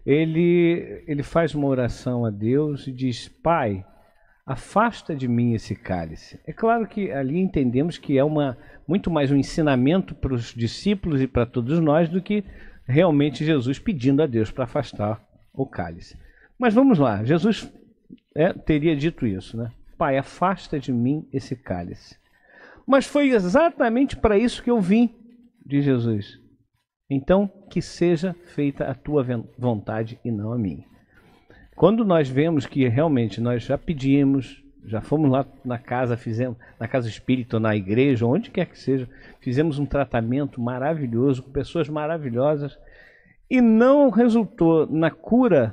ele, ele faz uma oração a Deus e diz, Pai, afasta de mim esse cálice. É claro que ali entendemos que é uma, muito mais um ensinamento para os discípulos e para todos nós do que realmente Jesus pedindo a Deus para afastar o cálice. Mas vamos lá, Jesus é, teria dito isso, né? Pai, afasta de mim esse cálice. Mas foi exatamente para isso que eu vim, diz Jesus. Então, que seja feita a tua vontade e não a minha. Quando nós vemos que realmente nós já pedimos, já fomos lá na casa, fizemos na casa espírita, na igreja, onde quer que seja, fizemos um tratamento maravilhoso, com pessoas maravilhosas, e não resultou na cura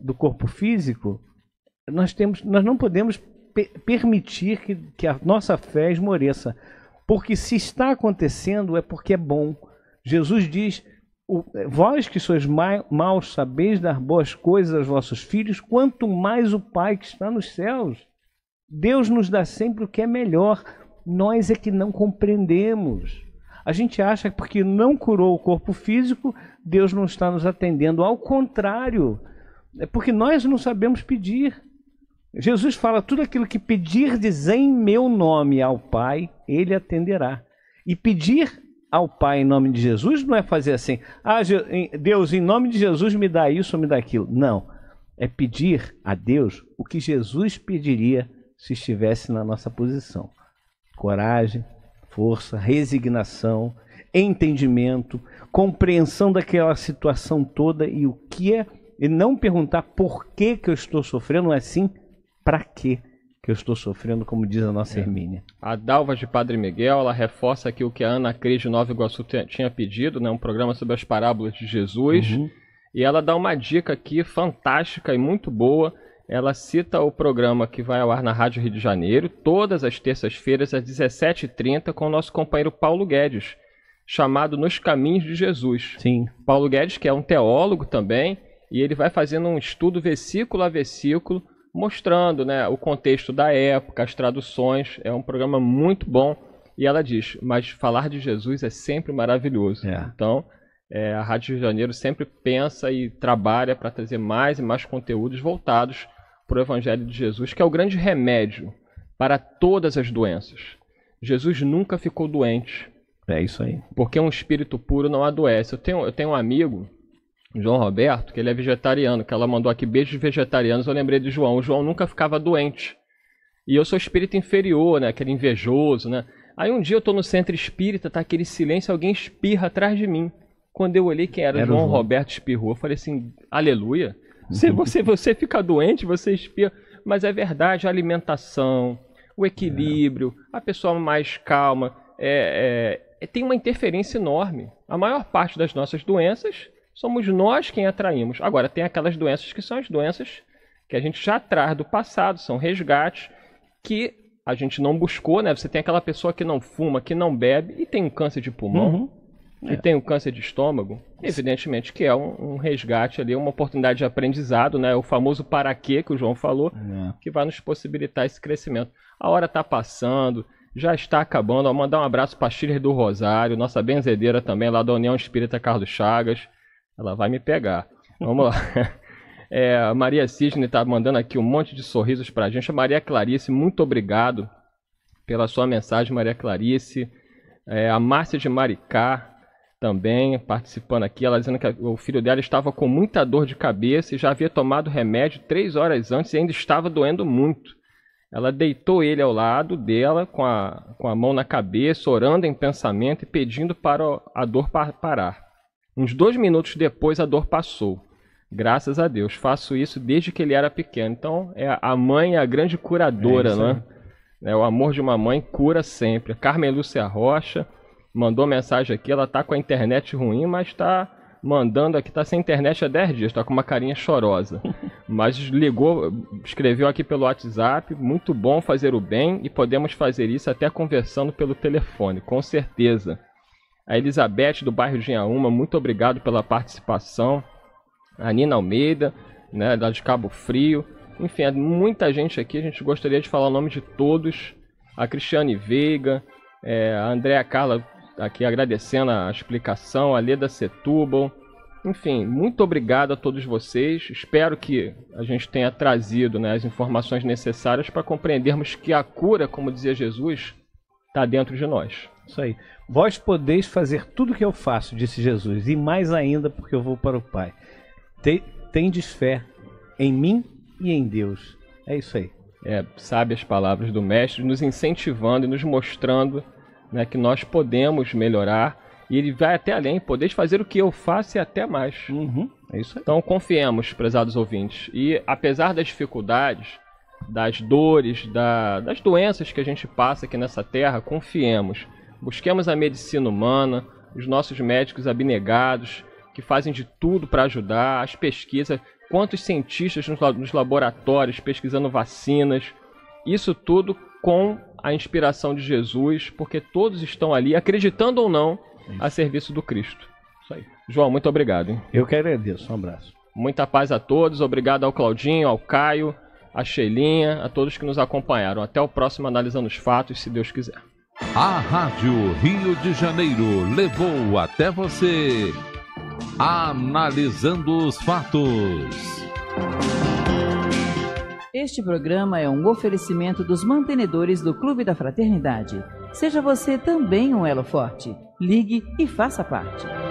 do corpo físico, nós, temos, nós não podemos pe- permitir que, que a nossa fé esmoreça. Porque se está acontecendo é porque é bom. Jesus diz, o, vós que sois ma- maus sabeis dar boas coisas aos vossos filhos, quanto mais o Pai que está nos céus. Deus nos dá sempre o que é melhor. Nós é que não compreendemos. A gente acha que porque não curou o corpo físico, Deus não está nos atendendo. Ao contrário, é porque nós não sabemos pedir. Jesus fala, tudo aquilo que pedirdes em meu nome ao Pai, Ele atenderá. E pedir ao Pai em nome de Jesus não é fazer assim, ah, Deus, em nome de Jesus me dá isso ou me dá aquilo. Não, é pedir a Deus o que Jesus pediria se estivesse na nossa posição. Coragem, força, resignação, entendimento, compreensão daquela situação toda e o que é, e não perguntar por que que eu estou sofrendo, mas sim para que que eu estou sofrendo, como diz a nossa é. Hermínia. A Dalva de Padre Miguel, ela reforça aqui o que a Ana Cris de Nova Iguaçu tinha pedido, né, um programa sobre as parábolas de Jesus, uhum. E ela dá uma dica aqui fantástica e muito boa. Ela cita o programa que vai ao ar na Rádio Rio de Janeiro, todas as terças-feiras, às dezessete e trinta, com o nosso companheiro Paulo Guedes, chamado Nos Caminhos de Jesus. Sim. Paulo Guedes, que é um teólogo também, e ele vai fazendo um estudo versículo a versículo, mostrando, né, o contexto da época, as traduções. É um programa muito bom. E ela diz, mas falar de Jesus é sempre maravilhoso. É. Então, é, a Rádio Rio de Janeiro sempre pensa e trabalha para trazer mais e mais conteúdos voltados para o Evangelho de Jesus, que é o grande remédio para todas as doenças. Jesus nunca ficou doente. É isso aí. Porque um espírito puro não adoece. Eu tenho, eu tenho um amigo, João Roberto, que ele é vegetariano, que ela mandou aqui beijos vegetarianos, eu lembrei de João. O João nunca ficava doente. E eu sou espírito inferior, né? Aquele invejoso, né? Aí um dia eu tô no centro espírita, tá aquele silêncio, alguém espirra atrás de mim. Quando eu olhei quem era, era João, João Roberto espirrou, eu falei assim, aleluia. Se você, você fica doente, você espirra. Mas é verdade, a alimentação, o equilíbrio, é. a pessoa mais calma, é, é, tem uma interferência enorme. A maior parte das nossas doenças somos nós quem atraímos. Agora, tem aquelas doenças que são as doenças que a gente já traz do passado, são resgates que a gente não buscou, né? Você tem aquela pessoa que não fuma, que não bebe e tem um câncer de pulmão, uhum. e é. tem um câncer de estômago, evidentemente que é um, um resgate ali, uma oportunidade de aprendizado, né? O famoso para quê que o João falou, é. que vai nos possibilitar esse crescimento. A hora está passando, já está acabando. Vou mandar um abraço para a Chile do Rosário, nossa benzedeira também, lá da União Espírita Carlos Chagas. Ela vai me pegar. Vamos lá. É, a Maria Cisne está mandando aqui um monte de sorrisos para a gente. A Maria Clarice, muito obrigado pela sua mensagem, Maria Clarice. É, a Márcia de Maricá também participando aqui. Ela dizendo que o filho dela estava com muita dor de cabeça e já havia tomado remédio três horas antes e ainda estava doendo muito. Ela deitou ele ao lado dela com a, com a mão na cabeça, orando em pensamento e pedindo para a dor parar. Uns dois minutos depois a dor passou. Graças a Deus, faço isso desde que ele era pequeno. Então, é a mãe é a grande curadora, é né? É, o amor de uma mãe cura sempre. Carmen Lúcia Rocha mandou mensagem aqui. Ela tá com a internet ruim, mas está mandando aqui. Tá sem internet há dez dias, tá com uma carinha chorosa. Mas ligou, escreveu aqui pelo WhatsApp. Muito bom fazer o bem e podemos fazer isso até conversando pelo telefone, com certeza. A Elizabeth do bairro de Inhaúma, muito obrigado pela participação. A Nina Almeida, né, da de Cabo Frio. Enfim, é muita gente aqui. A gente gostaria de falar o nome de todos. A Cristiane Veiga, é, a Andréa Carla aqui agradecendo a explicação. A Leda Setúbal. Enfim, muito obrigado a todos vocês. Espero que a gente tenha trazido, né, as informações necessárias para compreendermos que a cura, como dizia Jesus, está dentro de nós. Isso aí. Vós podeis fazer tudo o que eu faço, disse Jesus, e mais ainda porque eu vou para o Pai. Tendes fé em mim e em Deus. É isso aí. É, sabe as palavras do Mestre, nos incentivando e nos mostrando, né, que nós podemos melhorar. E ele vai até além, podeis fazer o que eu faço e até mais. Uhum, é isso aí. Então confiemos, prezados ouvintes. E apesar das dificuldades, das dores, da, das doenças que a gente passa aqui nessa terra, confiemos. Busquemos a medicina humana, os nossos médicos abnegados, que fazem de tudo para ajudar, as pesquisas. quantos cientistas nos laboratórios pesquisando vacinas, isso tudo com a inspiração de Jesus, porque todos estão ali, acreditando ou não, a serviço do Cristo. Isso aí. João, muito obrigado. Hein? Eu que agradeço, um abraço. Muita paz a todos, obrigado ao Claudinho, ao Caio, a Sheilinha, a todos que nos acompanharam. Até o próximo Analisando os Fatos, se Deus quiser. A Rádio Rio de Janeiro levou até você Analisando os Fatos. Este programa é um oferecimento dos mantenedores do Clube da Fraternidade. Seja você também um elo forte. Ligue e faça parte.